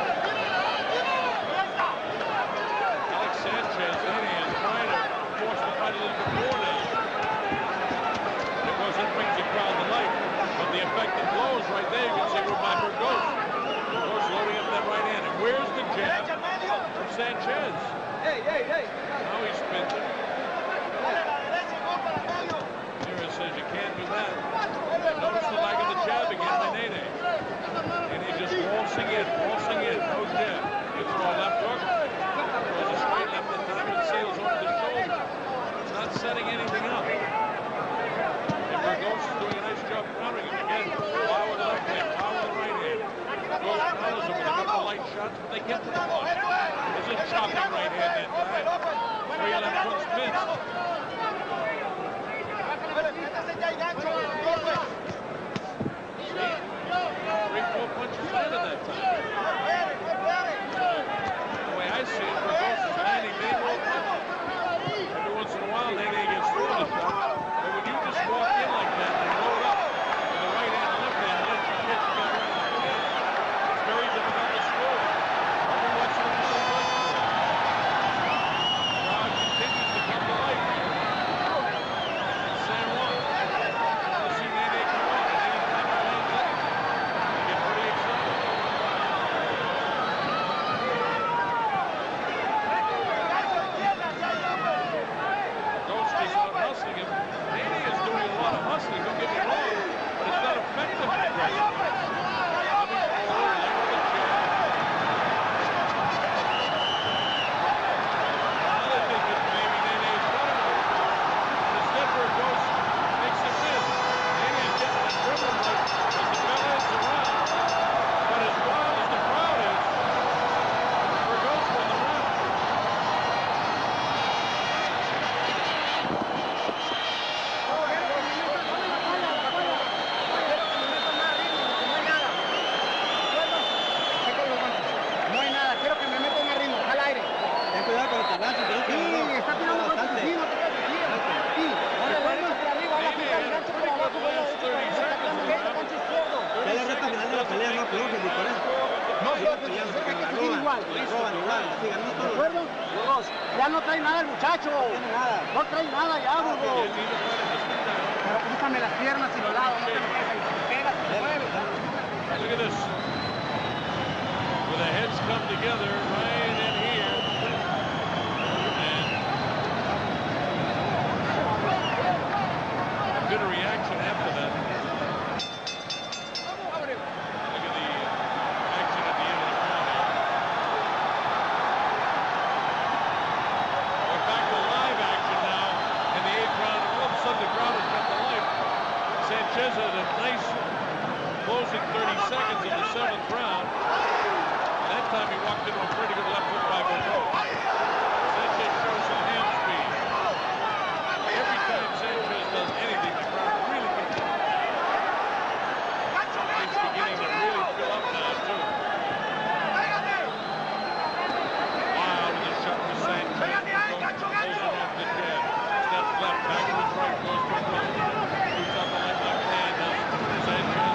[SPEAKER 19] Alex Sanchez, Nene is trying to force the fight a little bit more now. And of course, that brings the crowd to life. But the effective blows right there, you can see where by Burgos. Burgos loading up that right hand. And where's the jab from Sanchez?
[SPEAKER 13] Hey, hey, hey.
[SPEAKER 19] Now Now he spins it. Ramirez says you can't do that. Notice the leg of the jab again by Nene. And he's just waltzing in, waltzing in, no jab. Gets to a left hook. Throws a straight left in time and sails over the shoulder. It's not setting anything up. And Burgos is doing a nice job countering him again. Power with the left hand, power with the right hand. Burgos counters him with a couple light shots, but they get to the ball. There's a chopping right hand that time. Three left hooks missed. Three, four punches landed that time. The way I see it, Burgos is landing big roll punches. Every once in a while, Nene gets through the stuff. But when you just walk in like that and load up with the right hand and left hand, let you hit the guy right in the head. It's very difficult to score. Every once in a while, he does score. The crowd continues to come to life. San Juan. You see Nene come on, and anytime he lands it, they get pretty excited. Ghost is out hustling him. Nene is doing a lot of hustling, don't get me wrong, but it's not effective aggression. Coming forward, leg of the jab. Now they think that maybe Nene is running him. And instead Burgos makes him miss. Nene is getting the dribble right as the bell ends around. But as wild as the crowd is, Burgos won the round.
[SPEAKER 13] No hay nada, quiero que me metan al ritmo, al aire.
[SPEAKER 15] Ten cuidado con el tablazo, creo que
[SPEAKER 13] Sí,
[SPEAKER 15] lo
[SPEAKER 13] está tirando con
[SPEAKER 15] bastante.
[SPEAKER 13] sí, no te quedes aquí. Sí, dale, dale más para arriba, ahora pica el gancho como abajo, güey, este gancho izquierdo.
[SPEAKER 15] Ya la recta final de la pelea no aflojes y por eso.
[SPEAKER 13] No aflojes,
[SPEAKER 15] peleando,
[SPEAKER 13] hay que
[SPEAKER 15] la
[SPEAKER 13] seguir
[SPEAKER 15] roban,
[SPEAKER 13] igual.
[SPEAKER 15] la roban igual, sí, ganó
[SPEAKER 13] ¿De
[SPEAKER 15] todo.
[SPEAKER 13] acuerdo? Burgos, ya no trae nada el muchacho. No tiene nada. No trae nada ya, Burgos. Pero úsame las piernas y los lados, no te me quedes ahí. Pégate, mueve.
[SPEAKER 19] Look at this. Where the heads come together right in here. And good reaction after that. Look at the action at the end of the round here. We're back to live action now in the eighth round. All of a sudden the crowd has come to life. Sanchez had a nice closing thirty seconds in the seventh round. That time he walked into a pretty good left hook by Burgos. Sanchez shows some hand speed. Every time Sanchez does anything, the crowd really gets it. It's beginning to really fill up now, too. Wow, with a shot for Sanchez. Goes off the jab. Steps left, back to his right, goes Burgos. Shoots up the left left hand. Now Sanchez.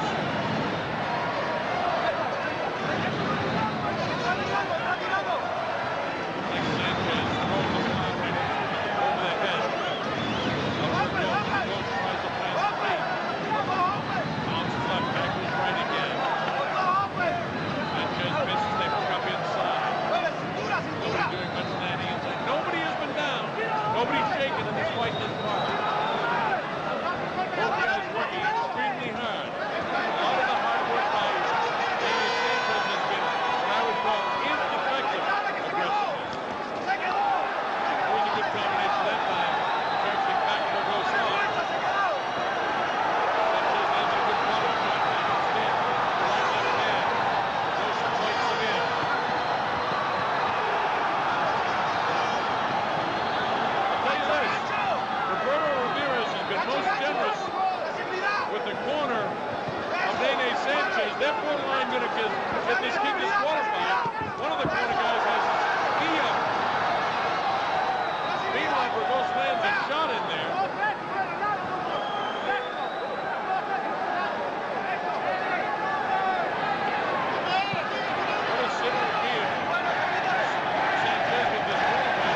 [SPEAKER 19] Nobody's shaking in this fight this far. Both guys working extremely hard. A lot of the hard work by Nene Sanchez has been what I would call ineffective aggressiveness. It was a good combination that time. Actually back Burgos off. Sanchez lands a good counter shot. Back instead. Right left hand. Burgos points him in. Roberto Ramirez has been most generous with the corner of Nene Sanchez. They're borderline going to get, get this kid disqualified. One of the corner guys has his knee up. Meanwhile, Burgos lands a shot in there. What a sitter here. Sanchez with this disqualified.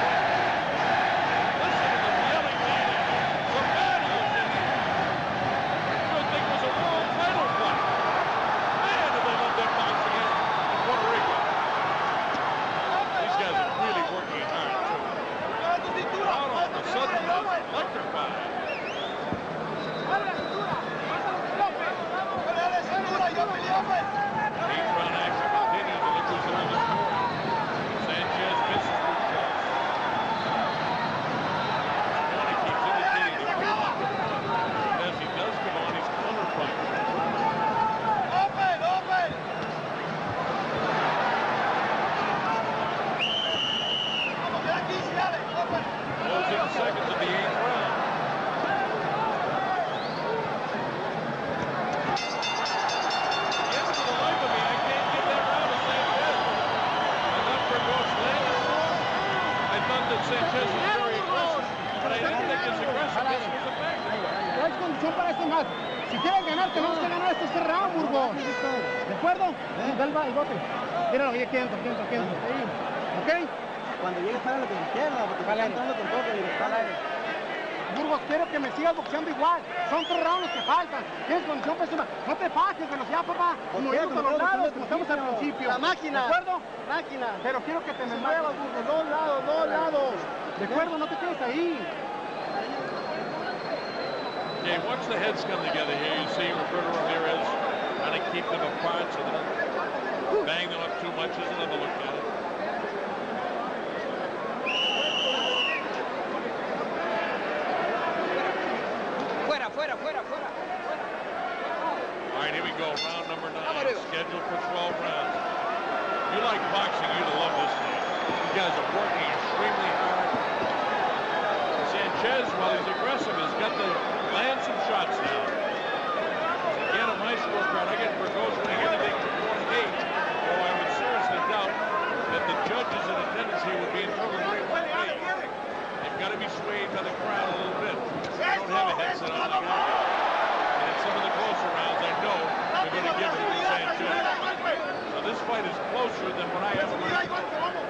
[SPEAKER 19] Listen to the yelling Nene. The battle of Nene. You would think it was a world title fight. Man, do they love that boxing in Puerto Rico. These guys are really working hard, too. that Sanchez is very aggressive, but I didn't think his aggressiveness was effective.
[SPEAKER 13] No hay condición para este más. Si quieren ganar, tenemos que ganar este round, Burgos. ¿De acuerdo? Da el bote. Míralo, ya quieto, quieto, quieto. ¿Ok?
[SPEAKER 15] Cuando llegue, páralo con la izquierda, porque está entrando con todo directo.
[SPEAKER 13] Burgos, quiero que me sigas boxeando igual. Son tres rounds los que faltan. Tienes condición para encima. No te fajes, velocidad, papá. Moviendo a los lados, como estamos al principio.
[SPEAKER 15] La máquina.
[SPEAKER 13] ¿De acuerdo?
[SPEAKER 15] Máquina.
[SPEAKER 13] Pero quiero que te me muevas, Burgos. Dos lados, dos lados. ¿De acuerdo? No te quedes ahí.
[SPEAKER 19] Okay, once the heads come together here, you see Roberto Ramirez trying to keep them apart so they don't bang them up too much. There's another look at it.
[SPEAKER 18] Fuera, fuera, fuera, fuera.
[SPEAKER 19] All right, here we go. Round number nine, scheduled for twelve rounds. If you like boxing, you'd love this thing. These guys are working extremely hard. Sanchez, while he's aggressive, has got to land some shots now. Again, on my scorecard, I get Burgos winning anything from one to eight. Oh, I would seriously doubt that the judges in attendance here would be in total agreement with me. They've got to be swayed by the crowd a little bit. They don't have a headset on like I do. And in some of the closer rounds, I know they're going to give it to Sanchez. Now, this fight is closer than what I ever thought.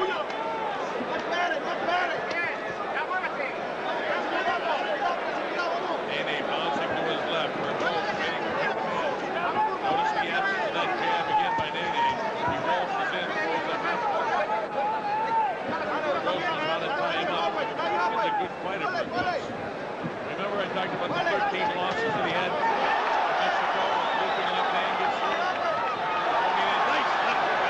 [SPEAKER 19] Nene bouncing to his left. Burgos waiting for him to fall. Notice the absence of that jab again by Nene. He waltzes in, throws that left hook. Burgos is trying to tie him up. He's a good fighter, Burgos. Remember I talked about the thirteen losses that he had in Mexico? Looping left hand gets through. Nice left hook.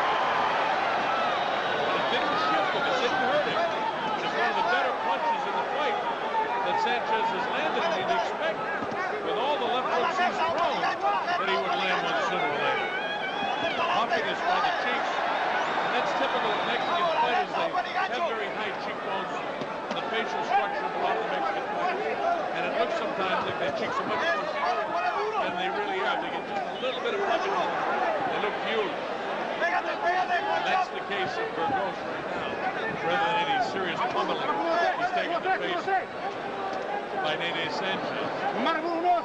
[SPEAKER 19] But it didn't shift him. It didn't hurt him. It's one of the better punches in the fight that Sanchez has landed, and you'd expect, with all the left hooks he's thrown, that he would land one sooner or later. Huffing is by the cheeks, and that's typical of Mexican fighters. They have very high cheekbones, the facial structure of a lot of the Mexican fighters, and it looks sometimes like their cheeks are much more smooth than they really are. They get just a little bit of punch on them. They look huge. That's the case of Burgos right now. Rather than any serious pummeling, he's taking the face by Nene Sanchez. Meanwhile,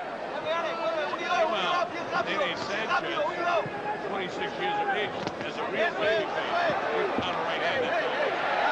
[SPEAKER 19] Nene Sanchez, twenty-six years of age, has a real baby face. Good counter right-handed.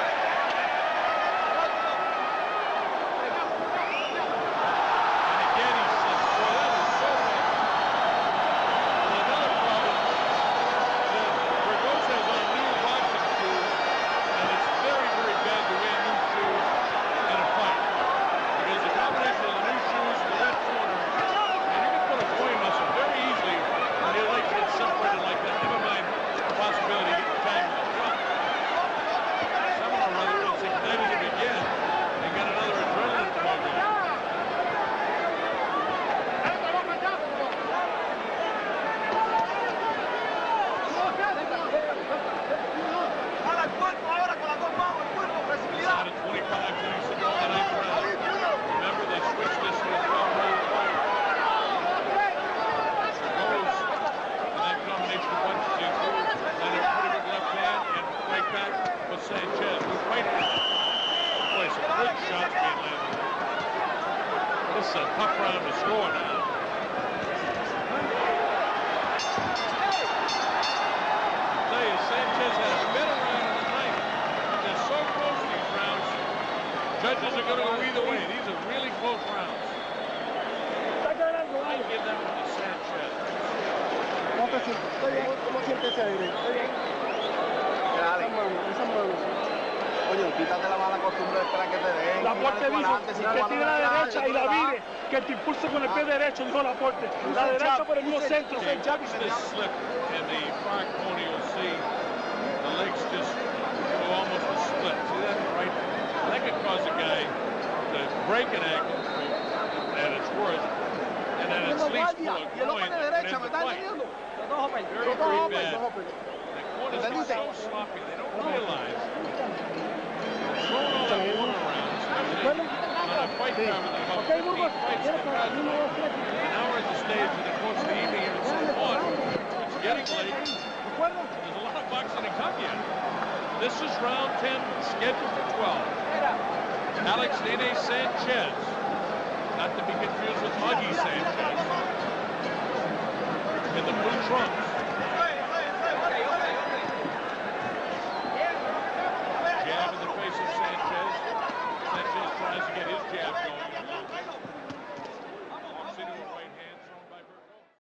[SPEAKER 19] Judges are going to go either way. These are really close rounds. I give that one to Sanchez.
[SPEAKER 15] Estoy bien. ¿Cómo siente ese aire? Estoy bien.
[SPEAKER 13] Dale. Esa mano.
[SPEAKER 15] Oye, quítate la mala costumbre de esperar que te den.
[SPEAKER 20] Laporte dijo que tire la derecha y la vire, que te impulse con el pie derecho, dijo Laporte. La derecha por el mismo centro.
[SPEAKER 19] Okay, watch this slip, and the far corner you'll see the legs just go almost a split. See that right? That could cause a guy to break an ankle at its worst, and then it sleeps full of groin and ends the fight. Very, very bad. The corners are so sloppy, they don't realize they're throwing all that corner around, especially on a fight card with about fifteen fights in the crowd tonight. Now we're at the stage in the course of the evening here at San Juan. It's getting late. There's a lot of boxing to come yet. this is round ten, scheduled for twelve. Alex Nene Sanchez, not to be confused with Muggy Sanchez, in the blue trunks.